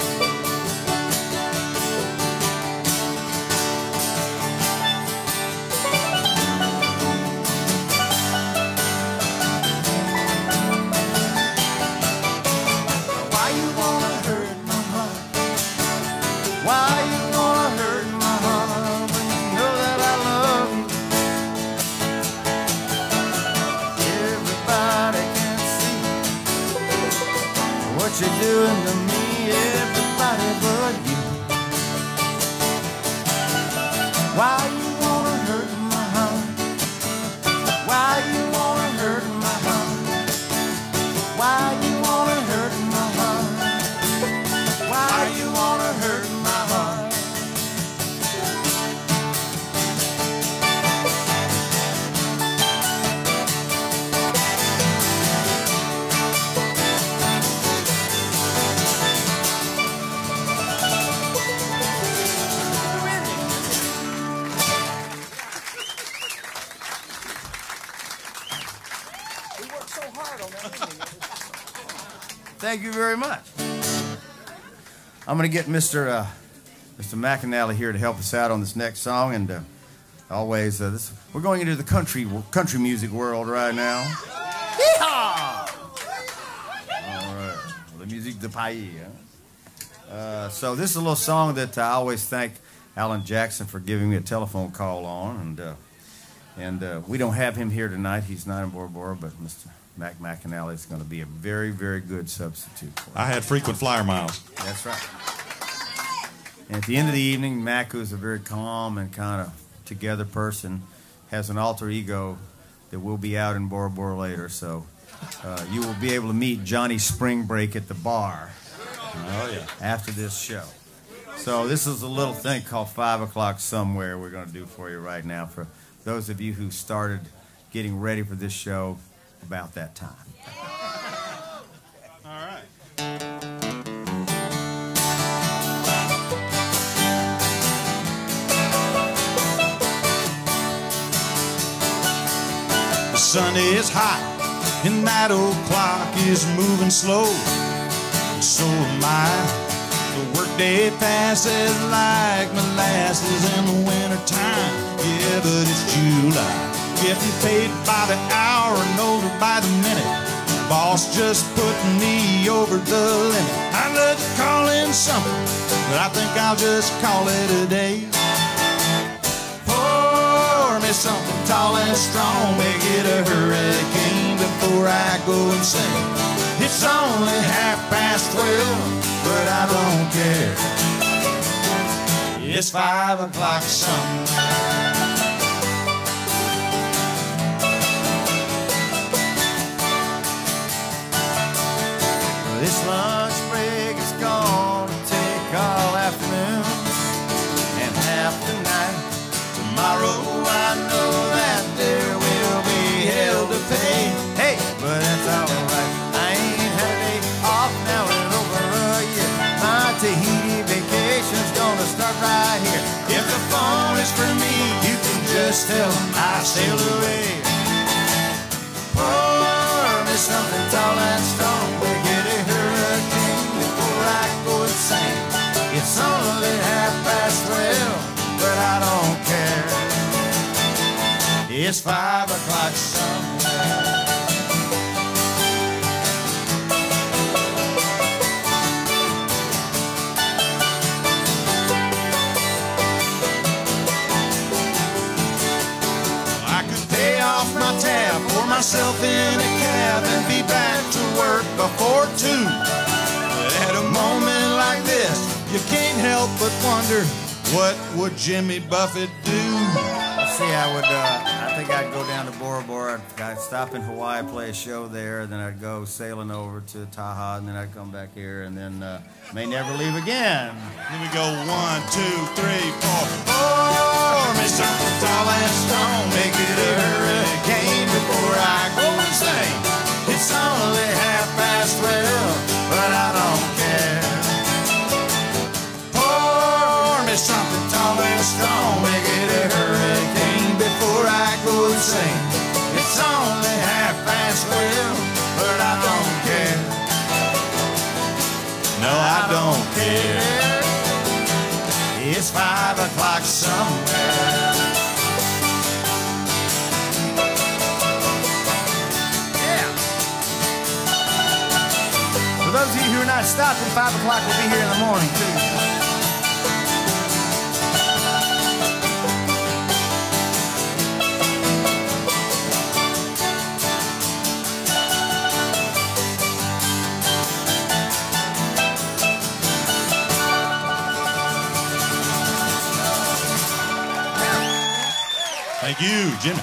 Why you wanna hurt my heart? Why you what you're doing to me, everybody but you. Why you wanna hurt my heart? Why you wanna hurt my heart? Why you wanna hurt my heart? Why you wanna hurt my heart? Thank you very much. I'm going to get Mister Uh, Mister McAnally here to help us out on this next song, and uh, always uh, this, we're going into the country country music world right now. Yeehaw! All right, the musique de pays. Huh? Uh, so this is a little song that I always thank Alan Jackson for giving me a telephone call on, and uh, and uh, we don't have him here tonight. He's not in Bora Bora, but Mister Mac McAnally is going to be a very, very good substitute for him. I had frequent flyer miles. That's right. And at the end of the evening, Mac, who's a very calm and kind of together person, has an alter ego that will be out in Bora Bora later. So uh, you will be able to meet Johnny Spring Break at the bar. Oh, yeah. After this show. So this is a little thing called Five O'Clock Somewhere we're going to do for you right now for those of you who started getting ready for this show about that time. All right. The sun is hot and that old clock is moving slow. So am I. The workday passes like molasses in the wintertime. Yeah, but it's July. Getting paid by the hour and older by the minute. boss just put me over the limit. I'd love to call in something, but I think I'll just call it a day. Pour me something tall and strong, make it a hurricane before I go insane. It's only half past twelve, but I don't care. It's five o'clock somewhere. This lunch break is gonna take all afternoon and half the night. Tomorrow I know that there will be hell to pay. Hey, but that's alright. I ain't had a day off now in over a year. My Tahiti vacation's gonna start right here. If the phone is for me, you can just tell them I sailed away. Pour me something tall and strong, make it a hurricane before I go insane. It's only half past twelve, but I don't care. It's five o'clock somewhere. I could pay off my tab, pour myself in a cab, and be back to work before two. But at a moment like this, you can't help but wonder, what would Jimmy Buffett do? See, I would, uh, I think I'd go down to Bora Bora. I'd stop in Hawaii, play a show there, then I'd go sailing over to Taha, and then I'd come back here, and then uh, may never leave again. Then we go one, two, three, four. Pour me something tall and strong, make it a hurricane before I go insane. It's only half past twelve, but I don't care. Pour me something tall and strong, make it a hurricane before I go insane. It's only half past twelve, but I don't care. No, I don't care. It's five o'clock somewhere. Yeah. For those of you who are not stopping, five o'clock will be here in the morning, too. Thank you, Jimmy.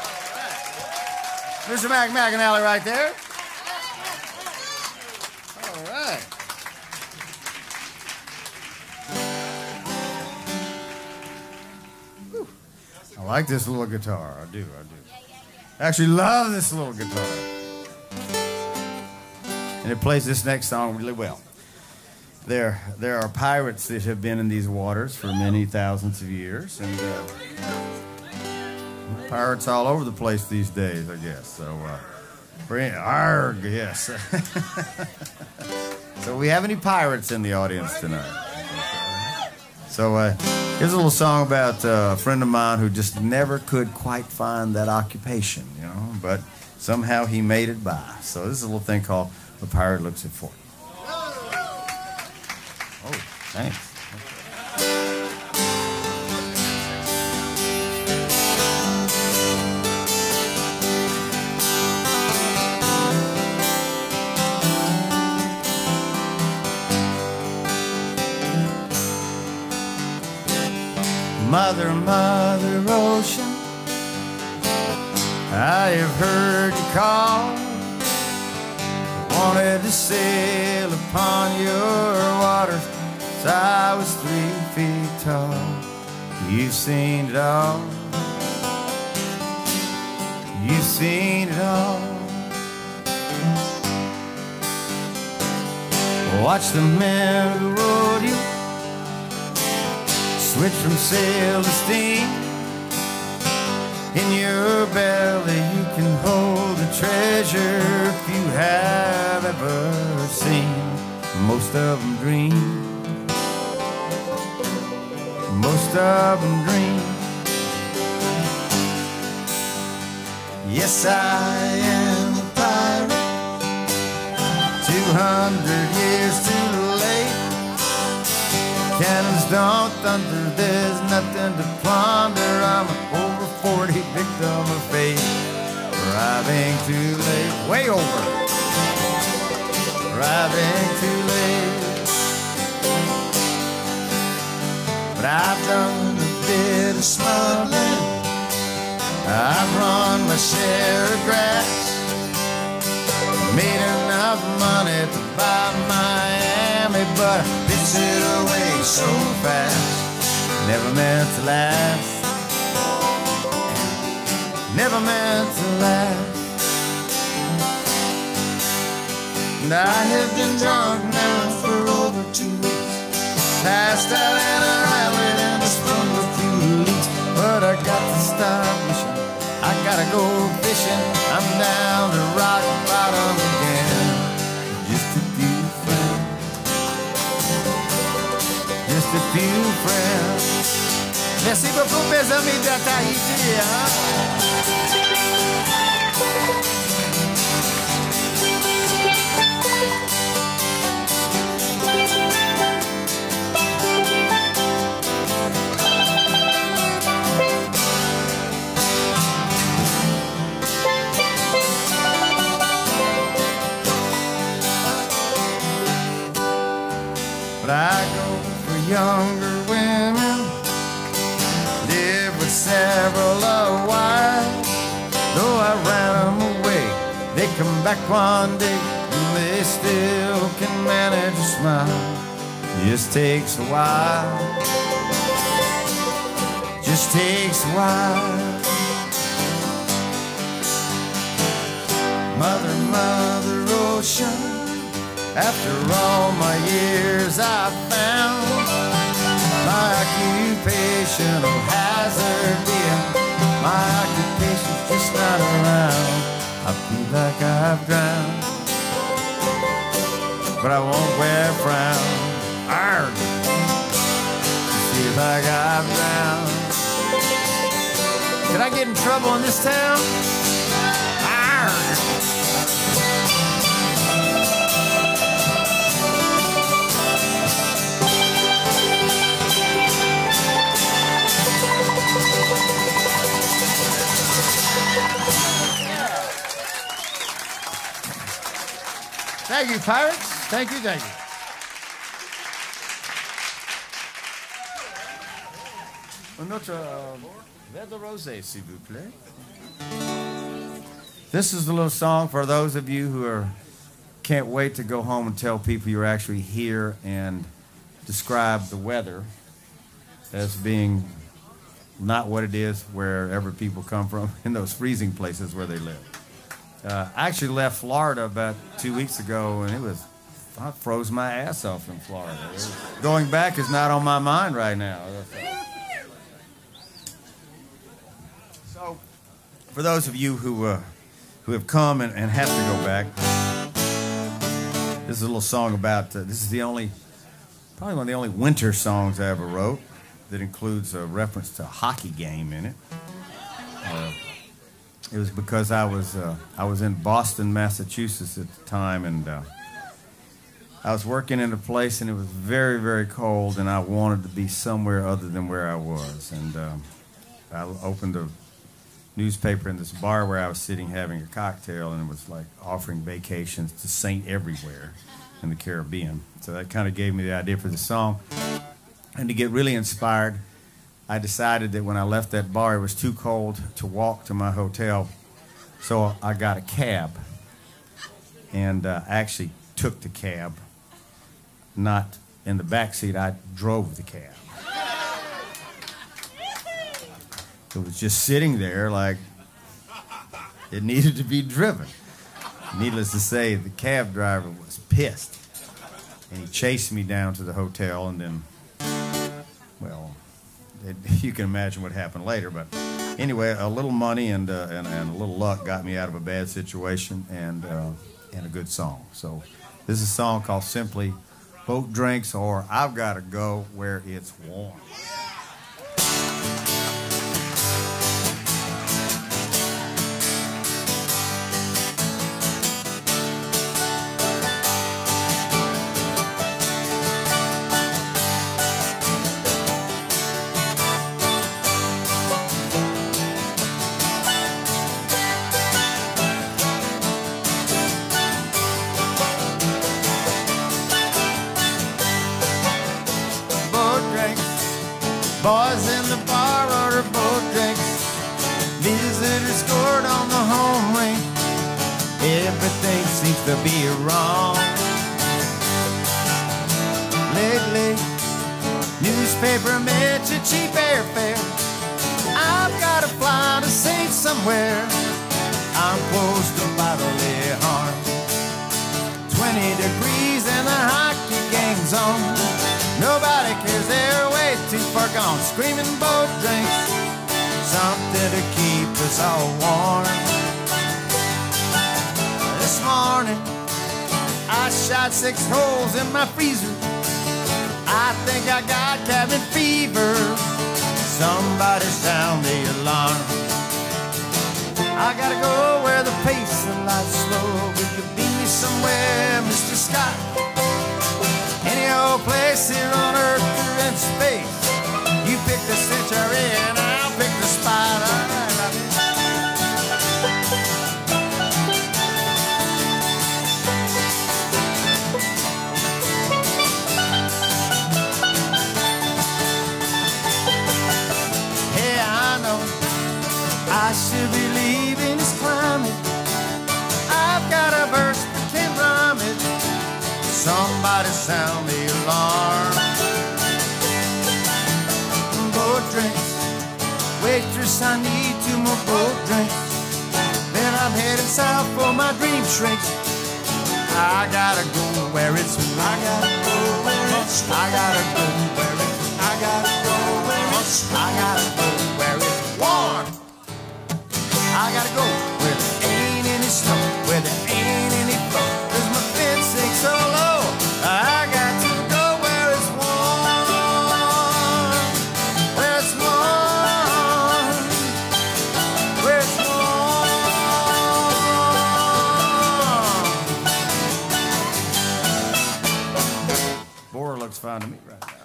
Mister Mac McAnally right there. All right. Whew. I like this little guitar. I do, I do. I actually love this little guitar. And it plays this next song really well. There, there are pirates that have been in these waters for many thousands of years, and uh, pirates all over the place these days, I guess. So, uh, bring arg, yes. So, we have any pirates in the audience tonight? So, uh, here's a little song about uh, a friend of mine who just never could quite find that occupation, you know, but somehow he made it by. So, this is a little thing called "The Pirate Looks at Forty." Oh, thanks. Mother, Mother Ocean, I have heard you call. Wanted to sail upon your waters since I was three feet tall. You've seen it all. You've seen it all. Watch the men who rode you switch from sail to steam. In your belly you can hold a treasure few have ever seen. Most of them dream. Most of them dream. Yes, I am a pirate. hundred years too late. Cannons don't thunder, there's nothing to plunder. I'm an over forty victim of fate, arriving too late, way over, arriving too late. But I've done a bit of smuggling, I've run my share of grass, made enough money to buy Miami, but I pitched it away so fast. Never meant to last, never meant to last. And I have been drunk now for over two weeks, passed out in a rabbit and a spoon with two leaks. But I got to stop wishing, I gotta go fishing. I'm down to rock bottom again. Just a few friends, just a few friends. Merci beaucoup, mes amis de Tahiti, hein? But I go for younger women, live with several a while. Though I ran them away, they come back one day and they still can manage a smile. Just takes a while, just takes a while. Mother, Mother Ocean, after all my years I found my occupational hazard being my occupation's just not around. I feel like I've drowned, but I won't wear a frown. Arrgh! I feel like I've drowned. Did I get in trouble in this town? Arrgh! Thank you, Pirates. Thank you, thank you. Un autre uh, verre de rosé, s'il vous plaît. This is the little song for those of you who are can't wait to go home and tell people you're actually here and describe the weather as being not what it is wherever people come from in those freezing places where they live. Uh, I actually left Florida about two weeks ago, and it was, I froze my ass off in Florida. Was, going back is not on my mind right now. So, for those of you who uh, who have come and, and have to go back, this is a little song about, uh, this is the only, probably one of the only winter songs I ever wrote that includes a reference to a hockey game in it. Uh, It was because I was uh, I was in Boston, Massachusetts at the time, and uh, I was working in a place, and it was very, very cold, and I wanted to be somewhere other than where I was. And um, I opened a newspaper in this bar where I was sitting having a cocktail, and it was like offering vacations to Saint Everywhere in the Caribbean. So that kind of gave me the idea for the song. And to get really inspired, I decided that when I left that bar, it was too cold to walk to my hotel, so I got a cab, and uh, actually took the cab, not in the back seat. I drove the cab. It was just sitting there like it needed to be driven. Needless to say, the cab driver was pissed, and he chased me down to the hotel, and then, well, It, you can imagine what happened later, but anyway, a little money and, uh, and and a little luck got me out of a bad situation, and uh, and a good song. So this is a song called simply "Boat Drinks" or "I've Gotta Go Where It's Warm." Boys in the bar order both drinks. Visitors scored on the home rink. Everything seems to be wrong. Lately, newspaper mention cheap airfare. I've got to fly to Saint somewhere. I'm close to bodily harm. Twenty degrees and the hockey game's on. Nobody cares, they're way too far gone. Screaming boat drinks, something to keep us all warm. This morning, I shot six holes in my freezer. I think I got cabin fever. Somebody sound the alarm. I gotta go where the pace of life's slow. Will you beat me somewhere, Mister Scott? Any old place here on Earth or in space. You pick the century and I'll pick the spot. All right, I mean. Hey, I know I should be leaving this climate. I've got a verse that can rhyme it. Somebody sound the alarm. Boat drinks, waitress, I need two more boat drinks. Then I'm heading south for my dream shrinks. I gotta go where it's I gotta go where it's I gotta go where it's I gotta go where it's I gotta go where it's warm. I gotta go where there ain't any snow, where there ain't any flow. Cause my fence ain't so low. I got to go where it's warm. Where it's warm. Where it's warm. Bora looks fine to me right now.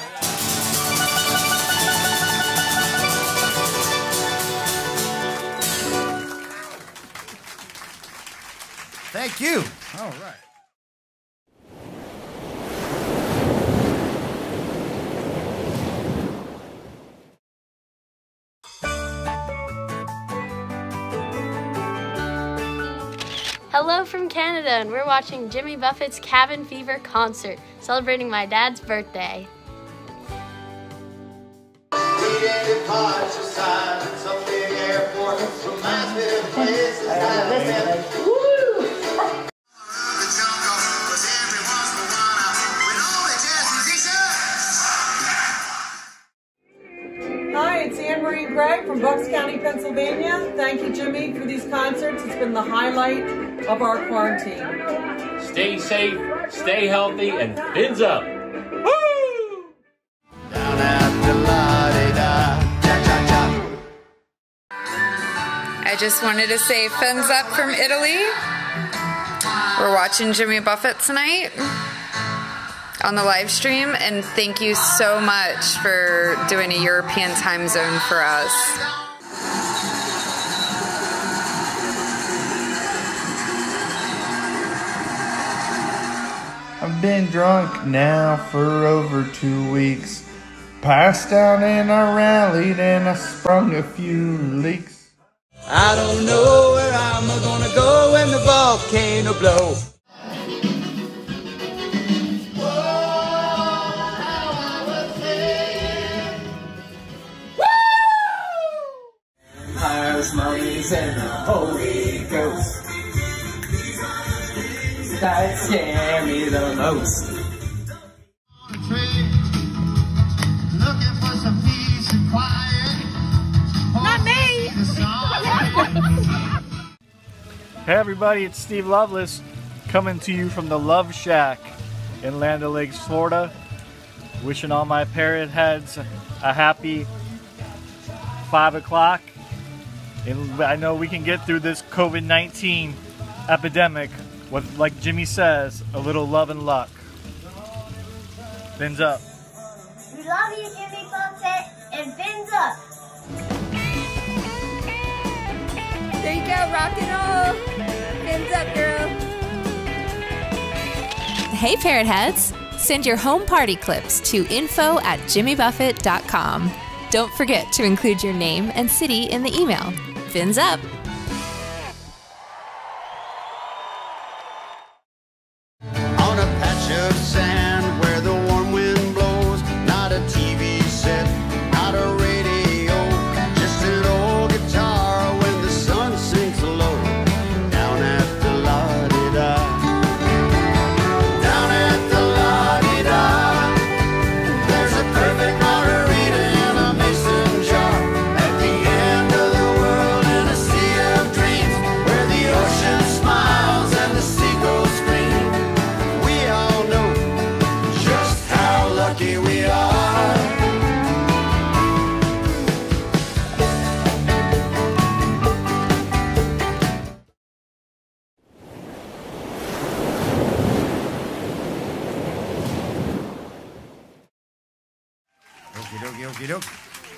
Thank you. All right. Hello from Canada, and we're watching Jimmy Buffett's Cabin Fever concert, celebrating my dad's birthday. Hi, it's Anne Marie Gregg from Bucks County, Pennsylvania. Thank you, Jimmy, for these concerts. It's been the highlight of our quarantine. Stay safe, stay healthy, and fins up. Woo! Down at the la-di-da, cha-cha-cha. I just wanted to say fins up from Italy. We're watching Jimmy Buffett tonight on the live stream, and thank you so much for doing a European time zone for us. I've been drunk now for over two weeks. Passed out and I rallied and I sprung a few leaks. I don't know where I'm gonna go when the volcano blows. Empires, mummies, and the Holy Ghost. That scare me the most. Looking for some peace and quiet. Not me! Hey everybody, it's Steve Loveless coming to you from the Love Shack in Land O'Lakes, Florida. Wishing all my parrot heads a happy five o'clock. And I know we can get through this COVID nineteen epidemic with, like Jimmy says, a little love and luck. Fins up. We love you, Jimmy Buffett, and fins up. There you go, rock and roll. Fins up, girl. Hey, parrot heads. Send your home party clips to info at jimmy buffett dot com. Don't forget to include your name and city in the email. Fins up! On a patch of sand where the warm wind blows, not a T V set, not a radio, just an old guitar when the sun sinks low. Down at the la-di-da, down at the la-di-da, there's a perfect margarita in a mason jar. At the end of the world in a sea of dreams, where the ocean smiles and the seagulls scream. We all know just how lucky we are. Okie dokie, okie dokie.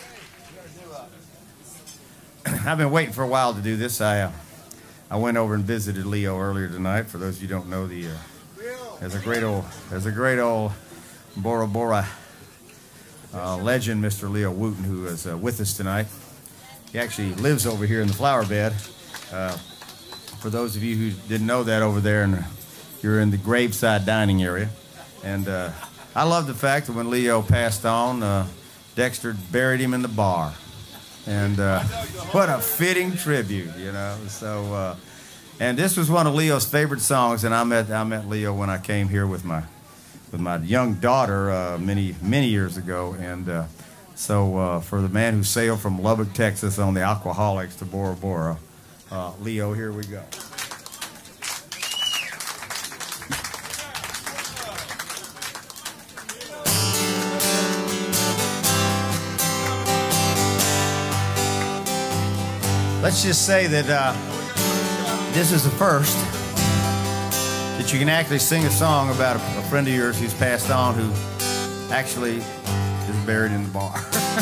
I've been waiting for a while to do this. I uh, I went over and visited Leo earlier tonight. For those of you who don't know, the uh, there's a great old there's a great old Bora Bora uh, legend, Mister Leo Wooten, who is uh, with us tonight. He actually lives over here in the flower bed. Uh, for those of you who didn't know that, over there, and you're in the graveside dining area. And uh, I love the fact that when Leo passed on, uh, Dexter buried him in the bar. And uh, what a fitting tribute, you know. So, uh, and this was one of Leo's favorite songs. And I met I met Leo when I came here with my with my young daughter uh, many many years ago. And uh, so, uh, for the man who sailed from Lubbock, Texas, on the Alcoholics to Bora Bora, uh, Leo, here we go. Let's just say that uh, this is the first that you can actually sing a song about a, a friend of yours who's passed on, who actually is buried in the bar.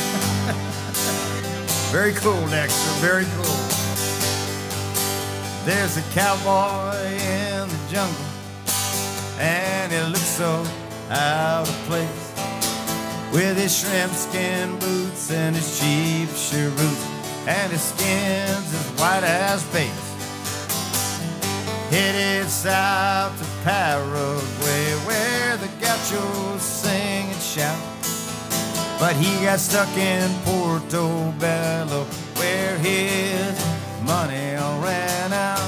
Very cool, Dexter, very cool. There's a cowboy in the jungle, and he looks so out of place, with his shrimp skin boots and his cheap cheroots, and his skin's as white as base. Headed south to Paraguay, where the gauchos sing and shout. But he got stuck in Portobello, where his money all ran out.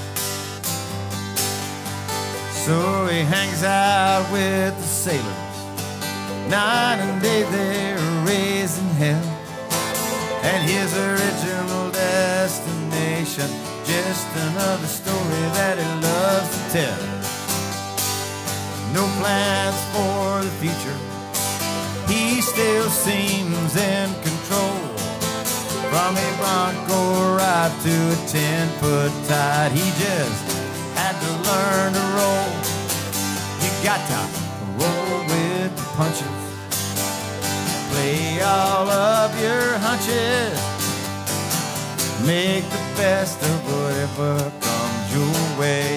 So he hangs out with the sailors, night and day they're raising hell. And his original destination, just another story that he loves to tell. No plans for the future, he still seems in control. From a Bronco ride to a ten-foot tide, he just had to learn to roll. You got to roll with the punches, play all of your hunches, make the best of whatever comes your way.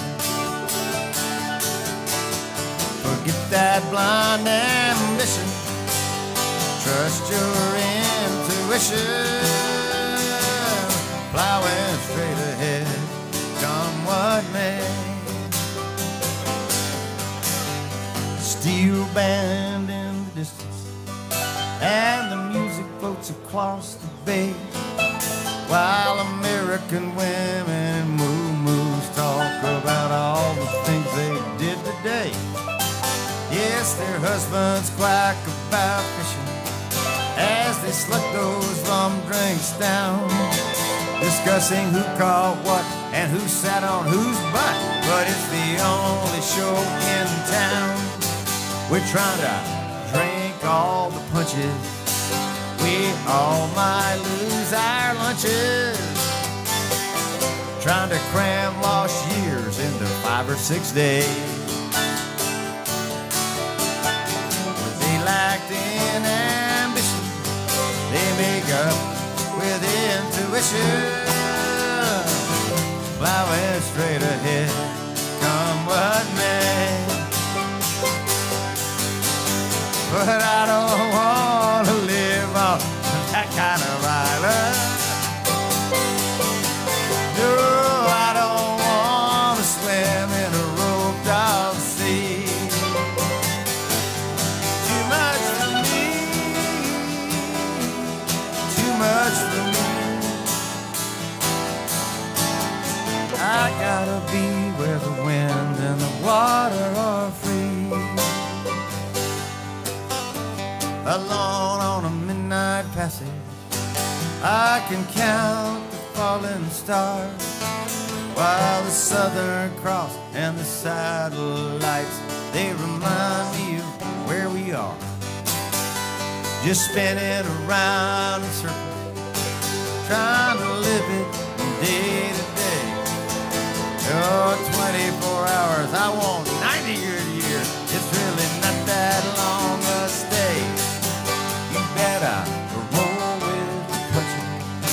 Forget that blind ambition, trust your intuition, plowing straight ahead, come what may. Steel band in the distance, and the music floats across the bay, while American women and moo-moos talk about all the things they did today. Yes, their husbands quack about fishing as they slug those rum drinks down, discussing who caught what and who sat on whose butt. But it's the only show in town. We're trying to drink all the punches, we all might lose our lunches, trying to cram lost years into five or six days. They lacked in ambition, they make up with intuition, plowing straight ahead, come what may. can count the falling stars while the Southern Cross and the satellites, they remind me of where we are. Just spinning around in circles, trying to live it from day to day. Oh, twenty-four hours, I want ninety year to year. It's really not that long a stay. You better roll with the punches,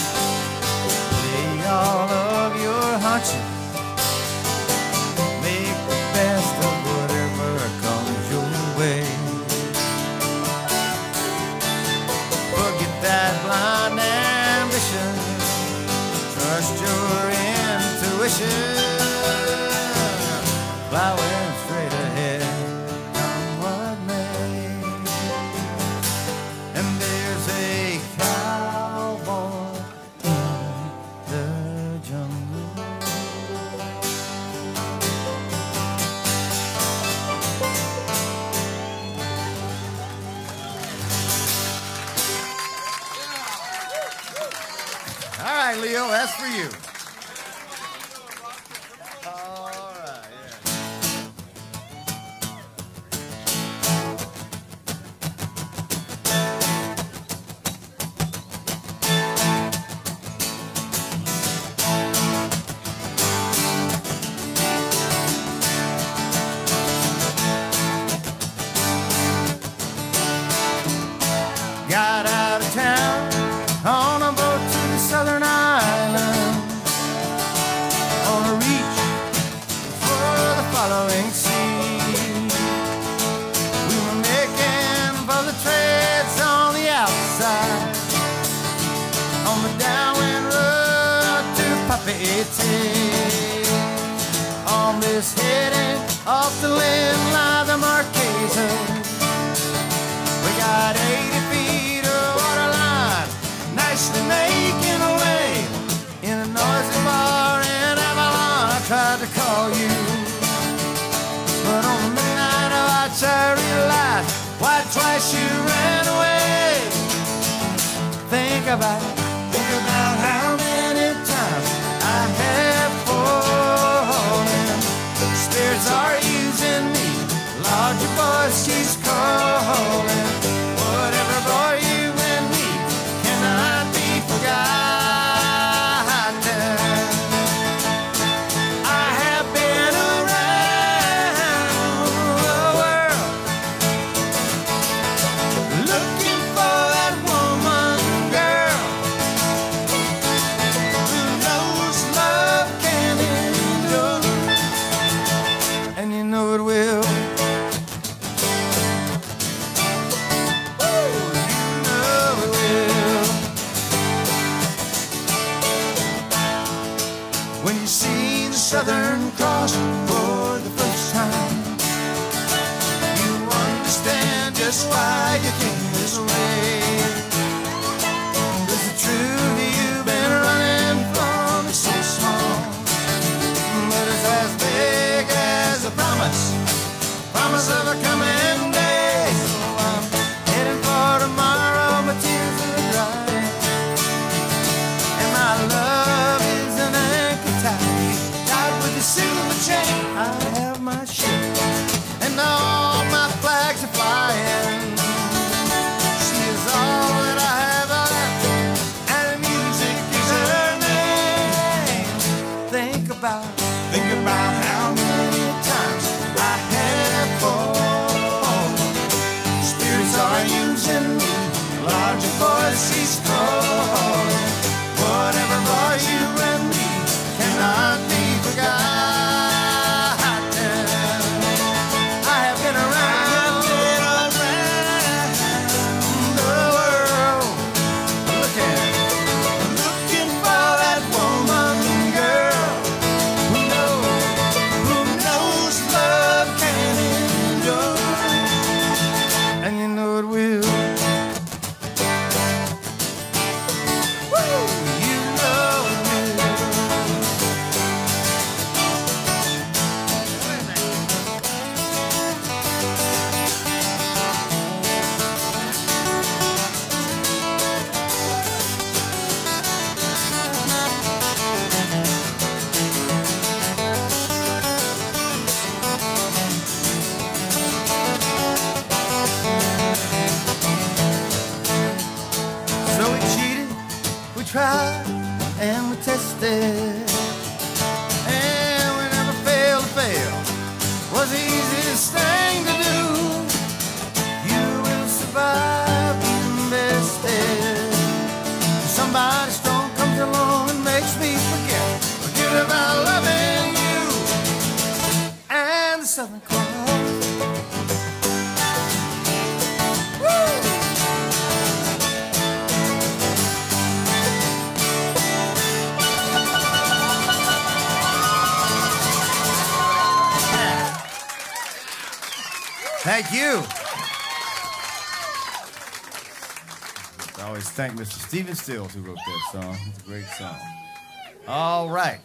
lay all of your hunches, make the best of whatever comes your way. Forget that blind ambition, trust your intuition. Plowing straight ahead, come what may. And there's a cowboy in the jungle. All right, Leo, that's for you. Got out of town on a boat to the southern island, on a reach for the following sea. We were making for the trades on the outside, on the downwind road to Papeete. On this heading off the limb lie the Marquesas. We got eighty feet of water line, nicely making a way in a noisy bar in Avalon. I tried to call you, but on the midnight watch I realized why twice you ran away. Think about it, think about how many times I have fallen. Spirits are using me, Lord, your voice keeps calling. Whatever brought you and me cannot be forgotten. I have been around the world looking for that woman, girl, who knows love can endure, and you know it will. When you see the Southern Cross for the first time, you understand just why you came this way. Is it true that you've been running from? It's so small, but it's as big as a promise, promise of a coming day. So I'm heading for tomorrow, my tears are dry, and my love is an anchor tied with a silver chain. I have my ship, and all my flags are flying. She is all that I have left, and the music is her name. Think about, think about how many times I have fallen. Spirits are using me, larger voice is calling. Whatever brought you and me cannot be forgotten. easiest thing to do. You will survive being bested. Somebody strong comes along and makes me forget, forget about loving you and the Southern Cross. Thank you. I always thank Mister Stephen Stills who wrote that song. It's a great song. All right.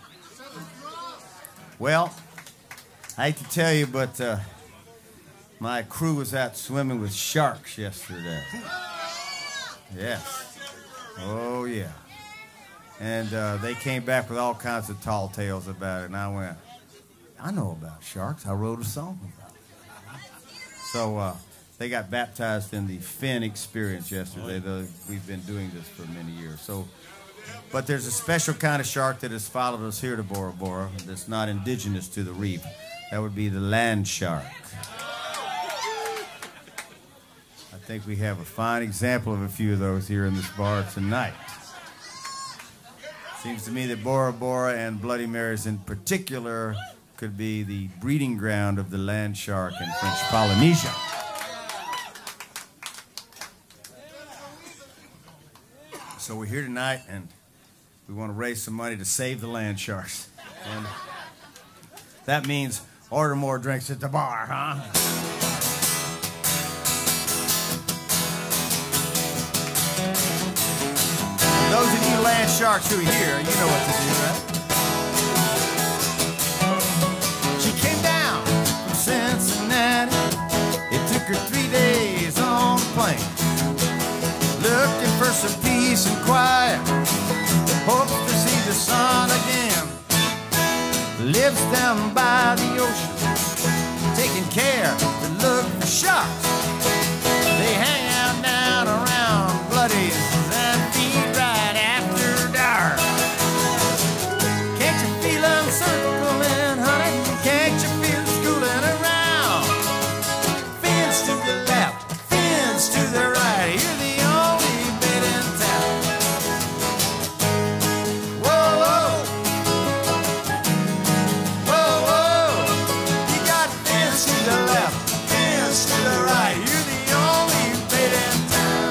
Well, I hate to tell you, but uh, my crew was out swimming with sharks yesterday. Yes. Oh, yeah. And uh, they came back with all kinds of tall tales about it, and I went, I know about sharks. I wrote a song about it. So uh, they got baptized in the fin experience yesterday. The, we've been doing this for many years. So, but there's a special kind of shark that has followed us here to Bora Bora that's not indigenous to the reef. That would be the land shark. I think we have a fine example of a few of those here in this bar tonight. Seems to me that Bora Bora and Bloody Marys in particular could be the breeding ground of the land shark in French Polynesia. So we're here tonight, and we want to raise some money to save the land sharks. And that means order more drinks at the bar, huh? Those of you land sharks who are here, you know what to do, right? Cincinnati. It took her three days on the plane, looking for some peace and quiet, hopes to see the sun again. Lives down by the ocean, taking care to look for sharks. They hang out down around Bloody's and feed right after dark. Can't you feel them circling, honey? Can't you feel schooling around? Fins to the left, fins to the right. You're the only bit in town. Whoa, whoa, whoa, whoa. You got fins to the left, fins to the right. You're the only bit in town.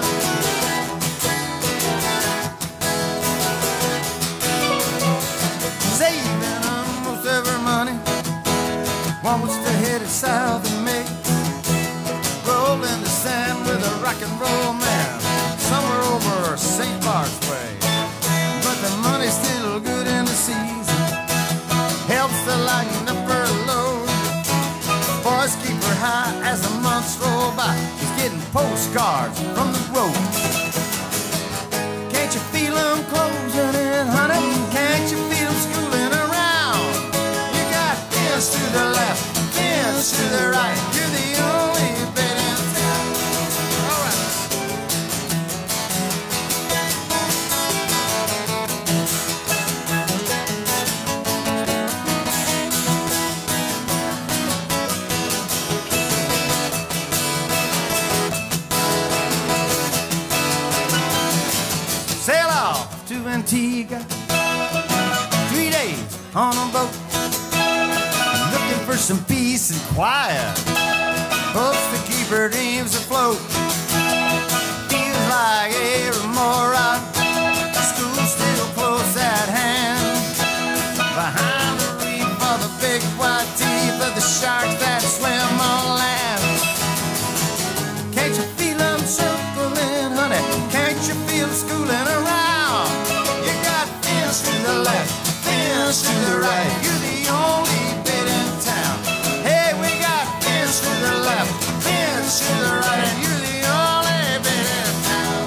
Saving almost every money. One was to head south in May, roll in the sand with a rock and roll man, somewhere over Saint Bart's way. But the money's still good in the season, helps to lighten up her load. Boys keep her high as the months roll by. She's getting postcards from the road. Can't you feel them closing in, honey? Can't you feel them schooling around? You got fins to the left, fins to the right. You're the only bit in town. All right. Sail off to Antigua, three days on a boat, looking for some peace and quiet, hopes to keep her dreams afloat. Feels like every moron, school's still close at hand. Behind the reef are the big white teeth of the sharks that swim on land. Can't you feel them circling, honey? Can't you feel schooling around? You got fins to the left, fins to the right. You're the only bit in town. Hey, we got fins to the left, fins to the right, and you're the only bit in town.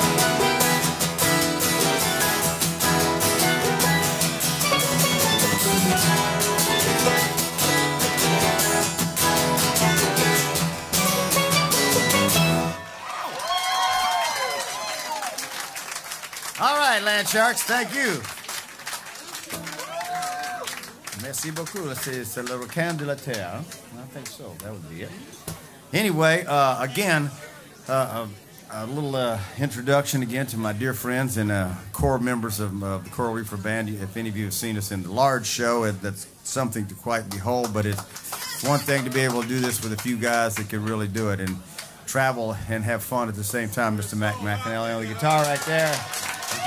All right, land sharks, thank you. Merci beaucoup. Let's see, it's a little can de la terre. I think so. That would be it. Anyway, uh, again, uh, a, a little uh, introduction again to my dear friends and uh, core members of uh, the Coral Reefer Band. If any of you have seen us in the large show, it, that's something to quite behold, but it's one thing to be able to do this with a few guys that can really do it and travel and have fun at the same time. Mister Mac McAnally on the guitar right there. Thank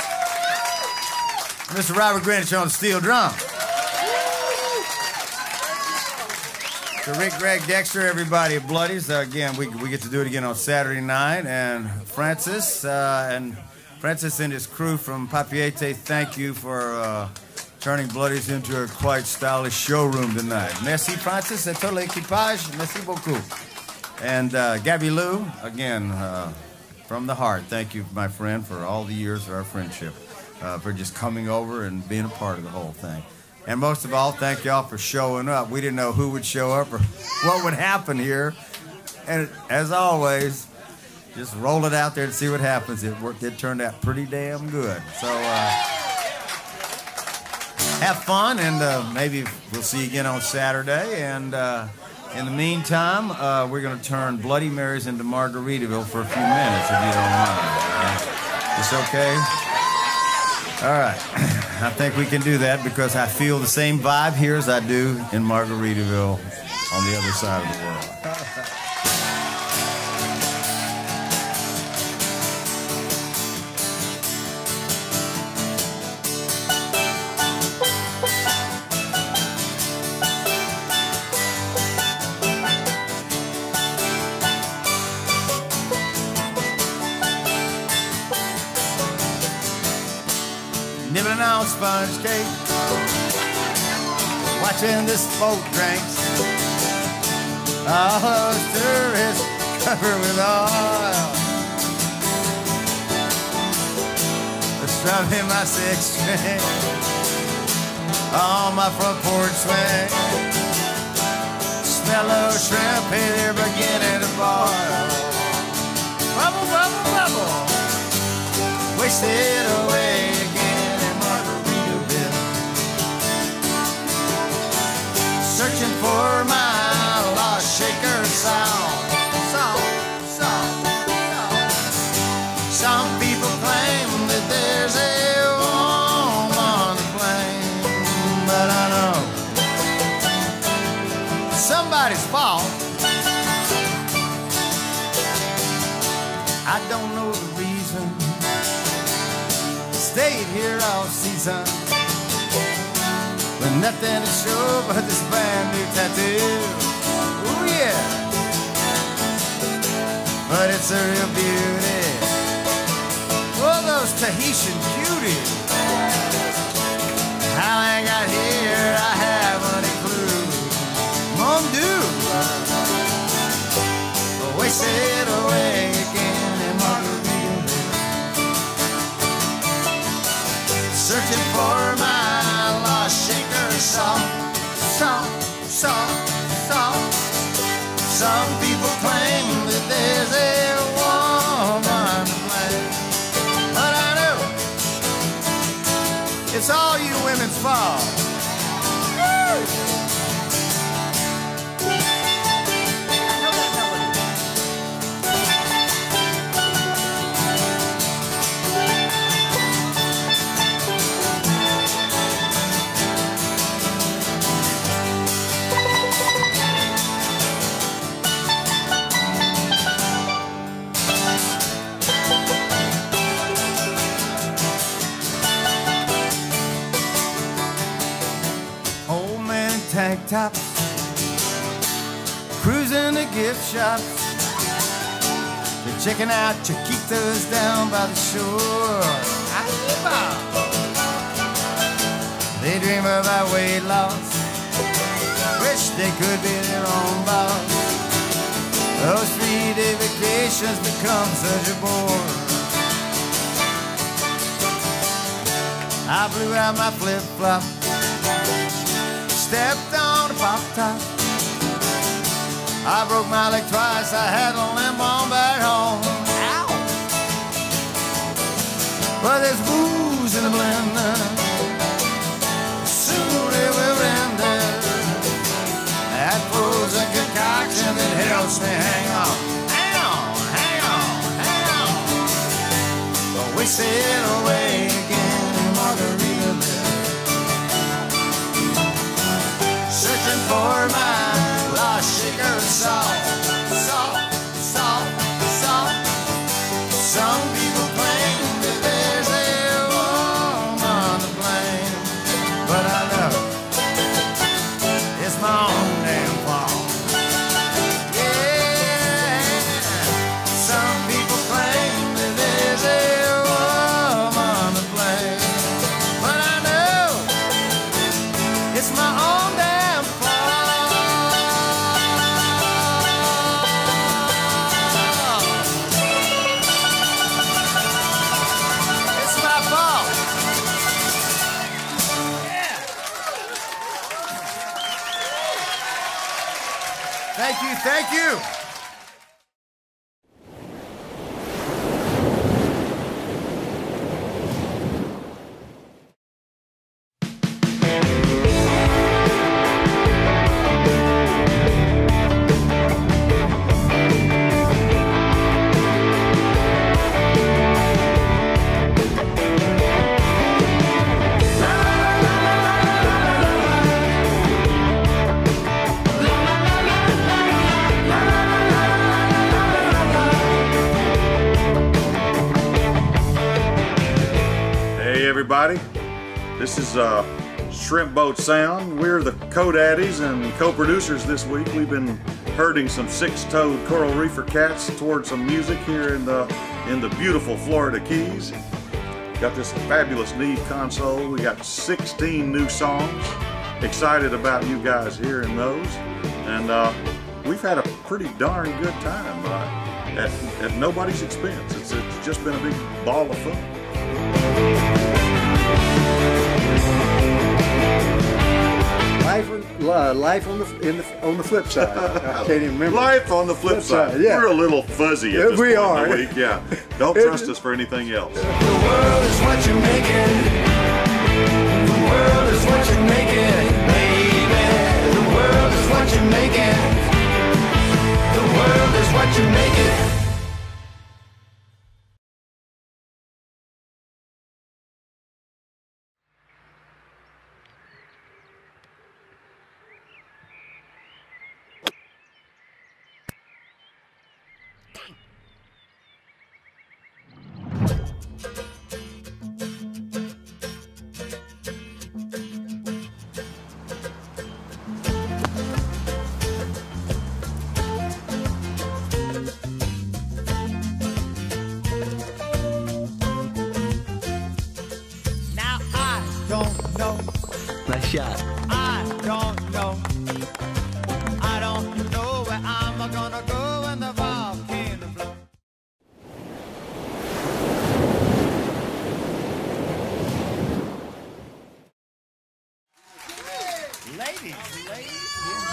you. Mister Robert Greenwich on the steel drum. To Rick, Greg, Dexter, everybody at Bloodies. Uh, again, we, we get to do it again on Saturday night. And Francis uh, and Francis and his crew from Papiete, thank you for uh, turning Bloodies into a quite stylish showroom tonight. Merci, Francis, et tout l'équipage. Merci beaucoup. And uh, Gabby Lou, again, uh, from the heart, thank you, my friend, for all the years of our friendship, uh, for just coming over and being a part of the whole thing. And most of all, thank y'all for showing up. We didn't know who would show up or what would happen here. And as always, just roll it out there and see what happens. It worked. It turned out pretty damn good. So uh, have fun, and uh, maybe we'll see you again on Saturday. And uh, in the meantime, uh, we're going to turn Bloody Marys into Margaritaville for a few minutes, if you don't mind. It's okay? All right. I think we can do that because I feel the same vibe here as I do in Margaritaville on the other side of the world. Nibbling on sponge cake, watching this boat drinks. All those tourists covered with oil. Strumming my six string on my front porch swing. Smell those shrimp, hey, they're beginning to boil. Bubble, bubble, bubble, wasted away again in Margaritaville. Searching for my lost shaker sound. Sound, sound, sound. Some people claim that there's a woman to blame, but I know somebody's fault. I don't know the reason. Stayed here all season with nothing to show but this brand new tattoo. Ooh yeah, but it's a real beauty. Oh, those Tahitian cuties. How I got here, I haven't a clue. Mon Dieu, wasted away again in Margaritaville. Searching for my lost shaker song, song, song, song. Some people claim that there's a woman to blame, but I know it's all you women's fault. Woo! Tank tops, cruising to gift shops. They're checking out Chiquitas down by the shore. They dream about weight loss, wish they could be their own boss. Those three-day vacations become such a bore. I blew out my flip-flop, stepped on a pop top. I broke my leg twice, I had a limp on back home. Ow! But there's booze in the blender, soon it will rain. Thank you, thank you. Everybody, this is uh, Shrimp Boat Sound. We're the co-daddies and co-producers this week. We've been herding some six-toed coral reefer cats towards some music here in the in the beautiful Florida Keys. Got this fabulous Neve console. We got sixteen new songs. Excited about you guys hearing those, and uh, we've had a pretty darn good time uh, at, at nobody's expense. It's, it's just been a big ball of fun. Life, uh, life on the in the on the flip side. I can't even remember. Life on the flip, flip side. side. Yeah. We're a little fuzzy at this we point are. in the week. Yeah. Don't trust us for anything else. The world is what you make it. The world is what you make it, baby. The world is what you make it. The world is what you make it. Nice shot. I don't know. I don't know where I'm gonna go when the volcano blows. Ladies, ladies.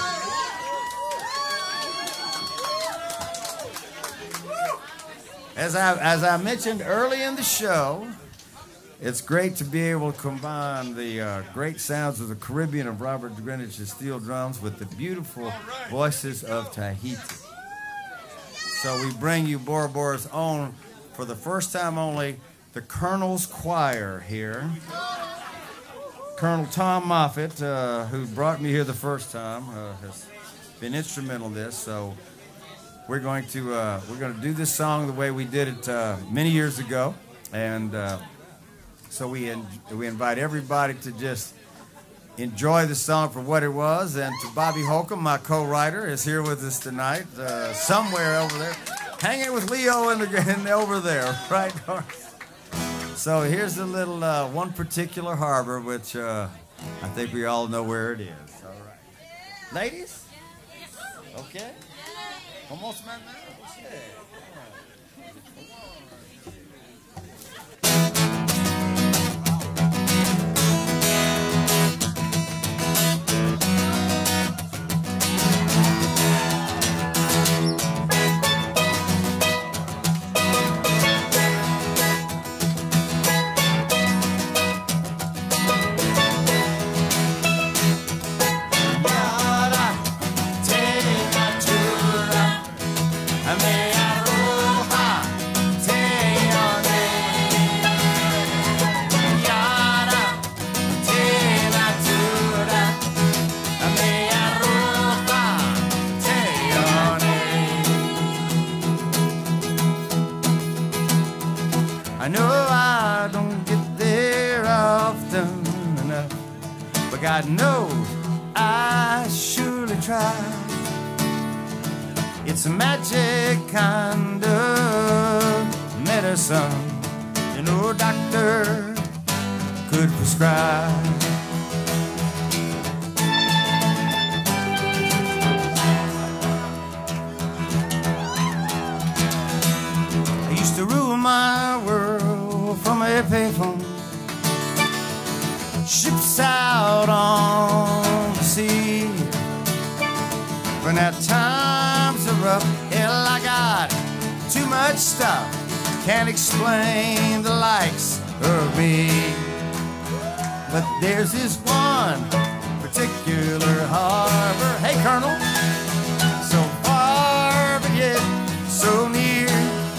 As I as I mentioned early in the show, it's great to be able to combine the uh, great sounds of the Caribbean of Robert Greenwich's steel drums with the beautiful voices of Tahiti. So we bring you Bora Bora's own, for the first time only, the Colonel's Choir here. Colonel Tom Moffat, uh, who brought me here the first time, uh, has been instrumental in this. So we're going to uh, we're going to do this song the way we did it uh, many years ago, and. Uh, So we in, we invite everybody to just enjoy the song for what it was. And to Bobby Holcomb, my co-writer, is here with us tonight, uh, somewhere over there, hanging with Leo in the, in the over there, right? So here's a little uh, one particular harbor, which uh, I think we all know where it is. All right, ladies, okay. Almost man. I know I don't get there often enough, but God knows I surely try. It's a magic kind of medicine that no doctor could prescribe. I used to rule my world from a payphone, ships out on the sea. When that time rough. Hell, I got too much stuff. Can't explain the likes of me. But there's this one particular harbor. Hey, Colonel. So far, but yet so near.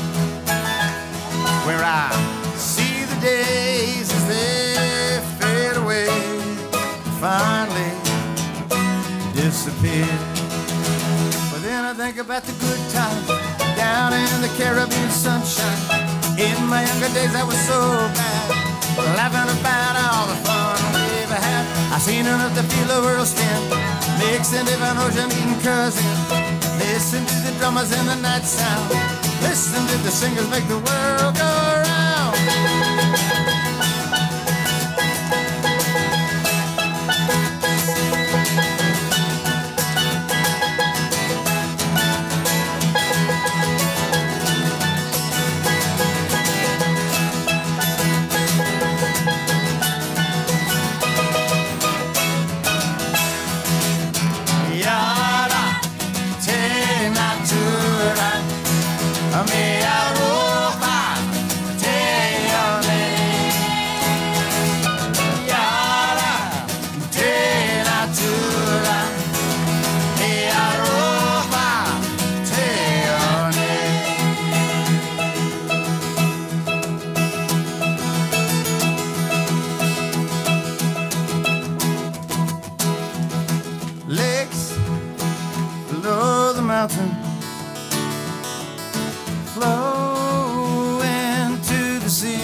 Where I see the days as they fade away, finally disappear. But then I think about the good times down in the Caribbean sunshine. In my younger days I was so bad, laughing about all the fun we ever had. I seen enough to feel the world spin, mixing different ocean eating cousins. Listen to the drummers and the night sound. Listen to the singers make the world go round. Lakes below the mountain flow into the sea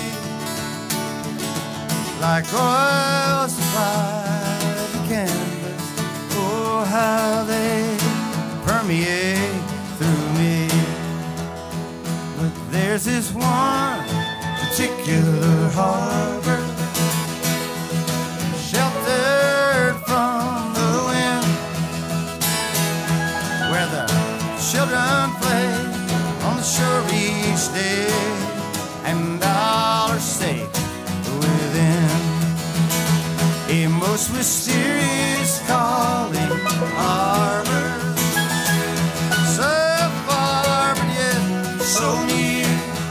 like oil supplied to canvas. Oh, how they permeate through me. But there's this one particular harbor, sheltered from the wind, where the children play on the shore each day, and all are safe within a most mysterious calling harbor. So far, but yet so near,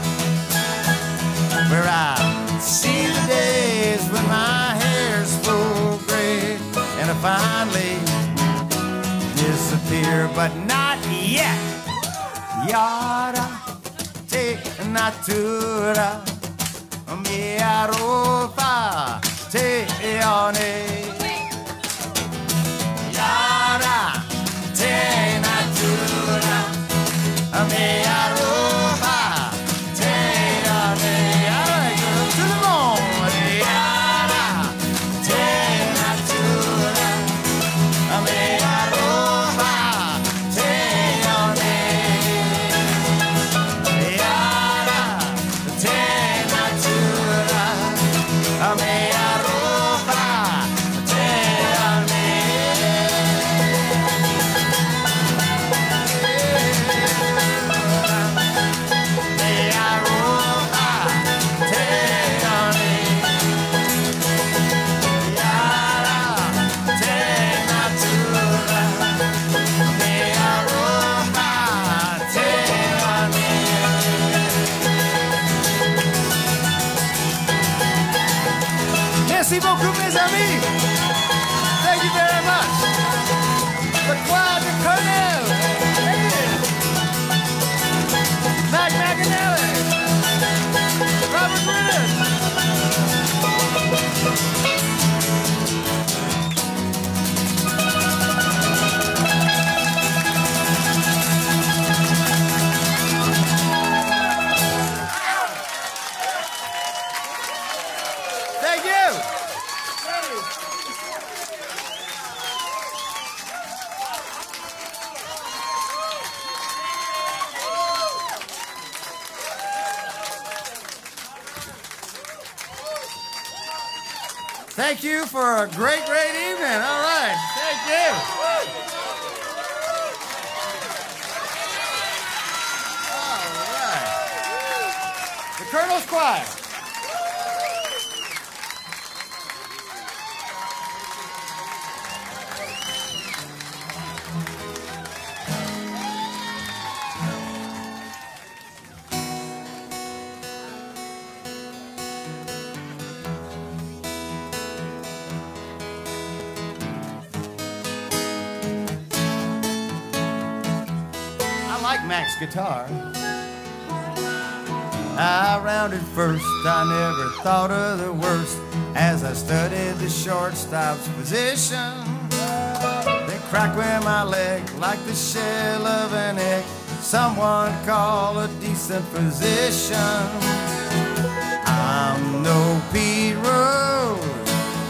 where I see the days when my hair's full gray and I finally disappear, but not yet. Yada te natura mi arofa te one. Yada te natura mi arofa te one. All right, girl, to the moon. Yada te natura mi arofa te one. Yada te natura mi arofa te one. Merci beaucoup, mes amis. Thank you very much. The choir de Colonel. Mac McAnally. Robert Ritter. Thank you. Thank you for a great, great evening. All right. Thank you. All right. The Colonel's Choir. like Mac's guitar. I rounded first, I never thought of the worst as I studied the shortstop's position. They crack with my leg like the shell of an egg. Someone call a decent physician. I'm no Pete Rose,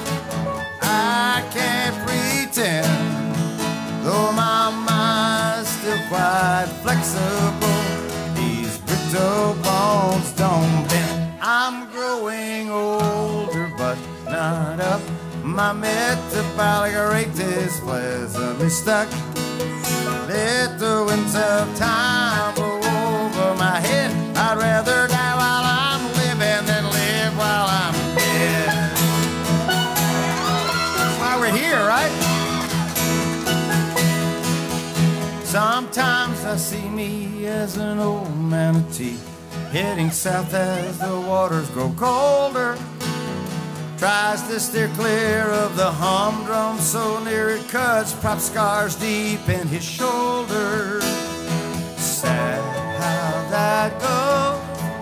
I can't pretend, though my mind's still quite flexible. These brittle bones don't bend. I'm growing older, but not up. My metabolic rate is pleasantly stuck. Let the winds of time blow over my head. I'd rather die while I'm living than live while I'm dead. That's why we're here, right? Sometimes I see me as an old manatee, heading south as the waters grow colder. Tries to steer clear of the humdrum so near it cuts prop scars deep in his shoulder. Sad how that goes,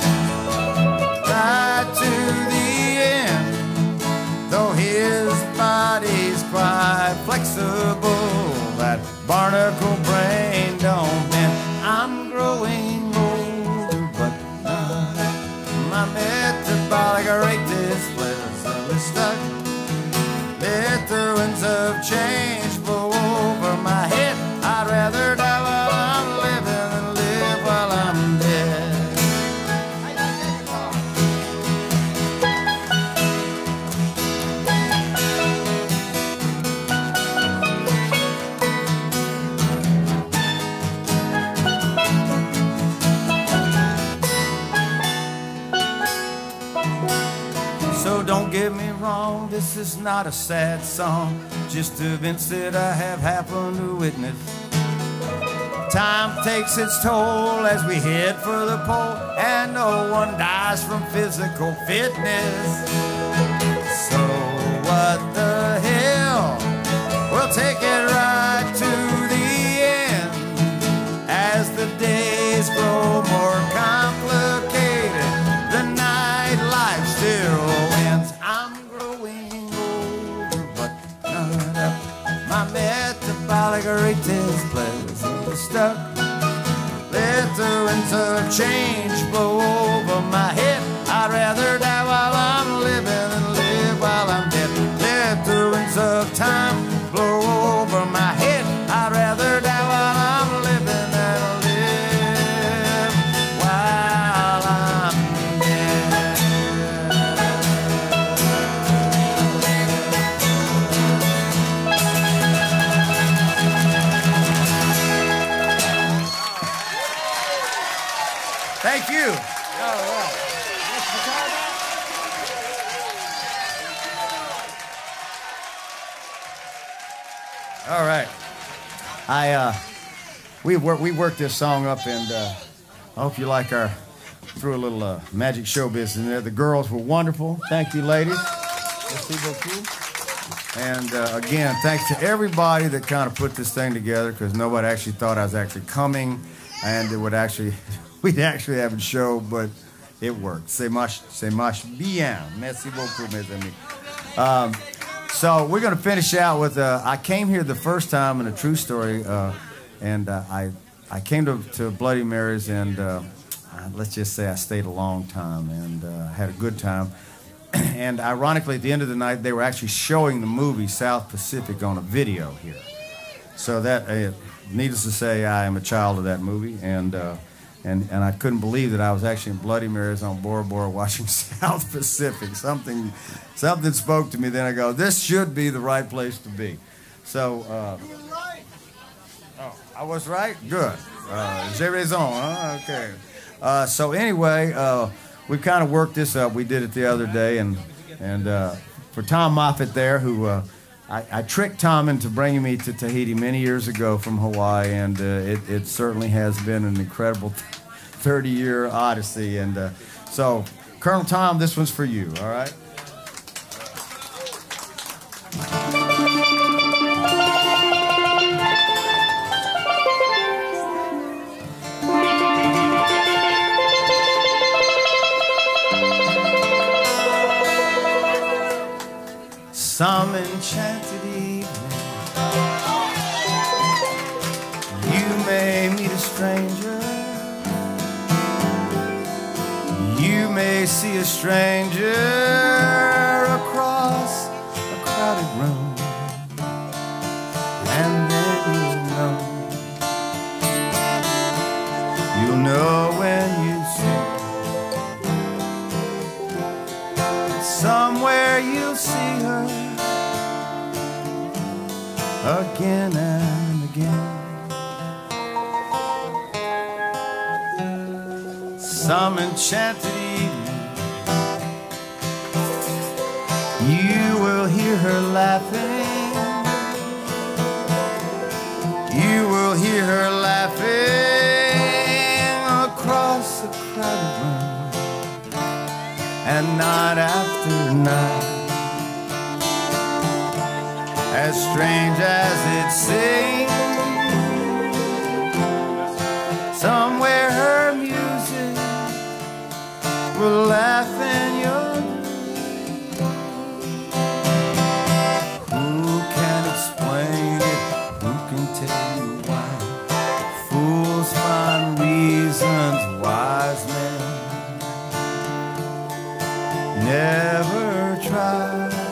right to the end. Though his body's quite flexible, that barnacle brain don't bend. I'm growing older, but not. My metabolic rate is pleasantly stuck. Let the winds of change blow over my head. I'd rather die while I'm living than live while I'm dead. So don't get me wrong, this is not a sad song, just events that I have happened to witness. Time takes its toll as we head for the pole, and no one dies from physical fitness. So what the hell? We'll take it right to the end. As the days grow more complicated, the nightlife still wins. I'm growing older, but not up. My metabolic rate is pleasantly stuck. Let the winds of change blow over my head. I'd rather die while I'm living than live while I'm dead. Let the winds of time blow over my head. I'd rather die while I'm living than live while I'm dead. Thank you. All right. All right. I uh, we work we worked this song up, and uh, I hope you like our threw a little uh, magic show business in there. The girls were wonderful. Thank you, ladies. Merci beaucoup. And uh, again, thanks to everybody that kind of put this thing together, because nobody actually thought I was actually coming, and it would actually we'd actually have a show, but it worked. C'est marche, c'est marche bien. Merci beaucoup, mes amis. Um, So we're going to finish out with, uh, I came here the first time in a true story, uh, and uh, I I came to, to Bloody Mary's, and uh, let's just say I stayed a long time and uh, had a good time. And ironically, at the end of the night, they were actually showing the movie South Pacific on a video here. So that, uh, needless to say, I am a child of that movie, and uh, and and I couldn't believe that I was actually in Bloody Mary's on Bora Bora watching South Pacific. Something, something spoke to me. Then I go, this should be the right place to be. So, uh, oh, I was right. Good. Uh, J'ai raison. Huh? Okay. Uh, so anyway, uh, we kind of worked this up. We did it the other day, and and uh, for Tom Moffat there, who uh, I, I tricked Tom into bringing me to Tahiti many years ago from Hawaii, and uh, it, it certainly has been an incredible thirty-year odyssey. And uh, so, Colonel Tom, this one's for you. All right. some enchanted evening, you may meet a stranger. You may see a stranger across a crowded room, and then you'll know. You'll know when you see. Somewhere you'll see her again and again. Some enchanted evening, you will hear her laughing. You will hear her laughing across the crowded room, and night after night, as strange as it seems, somewhere her music will laugh in your dreams. Who can explain it? Who can tell you why? Fools find reasons, wise men never try.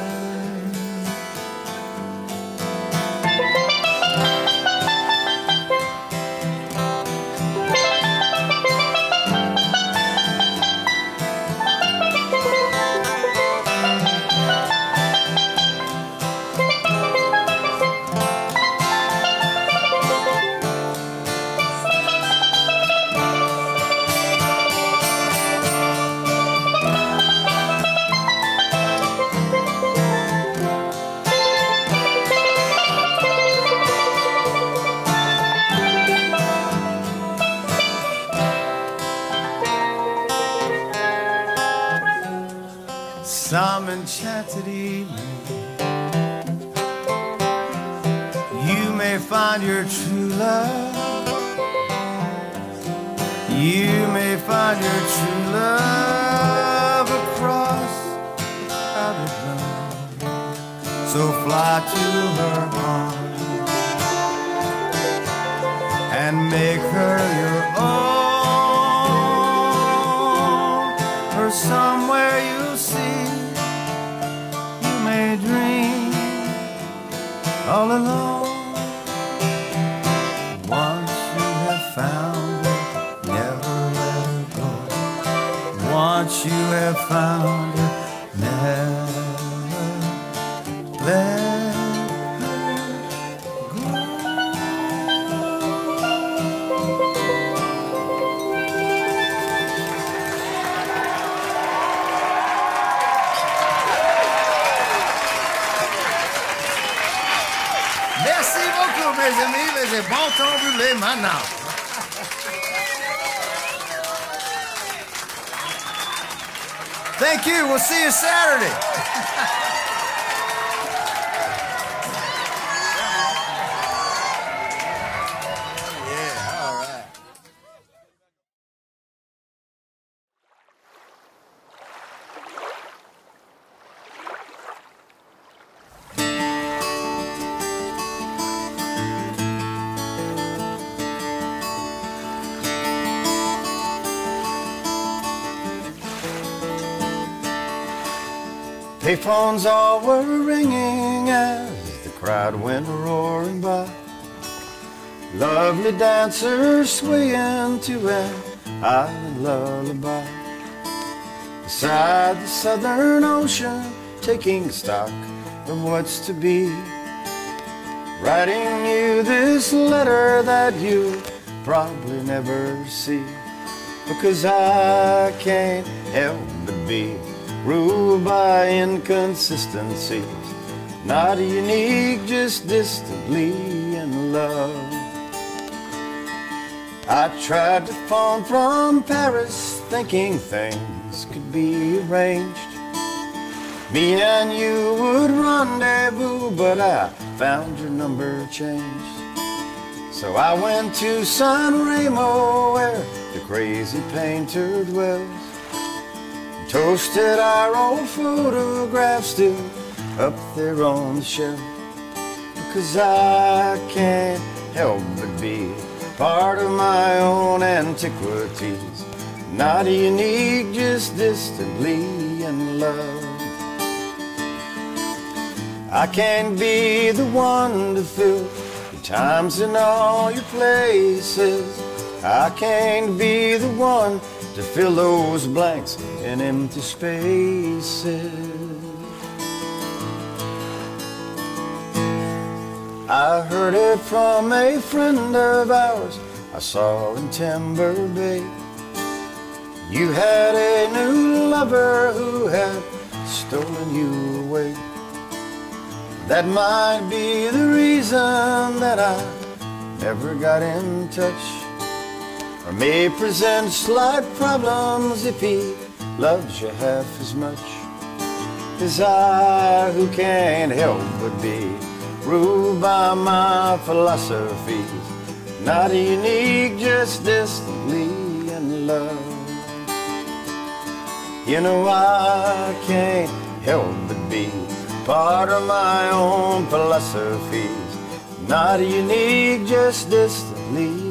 Some enchanted evening, you may find your true love. You may find your true love across the crowded room. So fly to her arms and make her your own. Or somewhere you'll see, dream all alone. Once you have found her, never let her go. Once you have found her, never let her mes amis, les bons temps brûlés maintenant. Thank you. We'll see you Saturday. Yeah, all right. Payphones all were ringing as the crowd went roaring by. Lovely dancers swaying to an island lullaby. Beside the southern ocean, taking stock of what's to be. Writing you this letter that you'll probably never see. Because I can't help but be ruled by inconsistencies, not unique, just distantly in love. I tried to phone from Paris, thinking things could be arranged. Me and you would rendezvous, but I found your number changed. So I went to San Remo, where the crazy painter dwells. Toasted our old photographs to up there on the shelf, because I can't help but be part of my own antiquities, not unique, just distantly in love. I can't be the one to fill your times in all your places. I can't be the one to fill those blanks in empty spaces. I heard it from a friend of ours I saw in Timber Bay. You had a new lover who had stolen you away. That might be the reason that I never got in touch, or may present slight problems if he loves you half as much as I, who can't help but be ruled by my philosophies, not unique, just distantly in love. You know I can't help but be part of my own philosophies, not unique, just distantly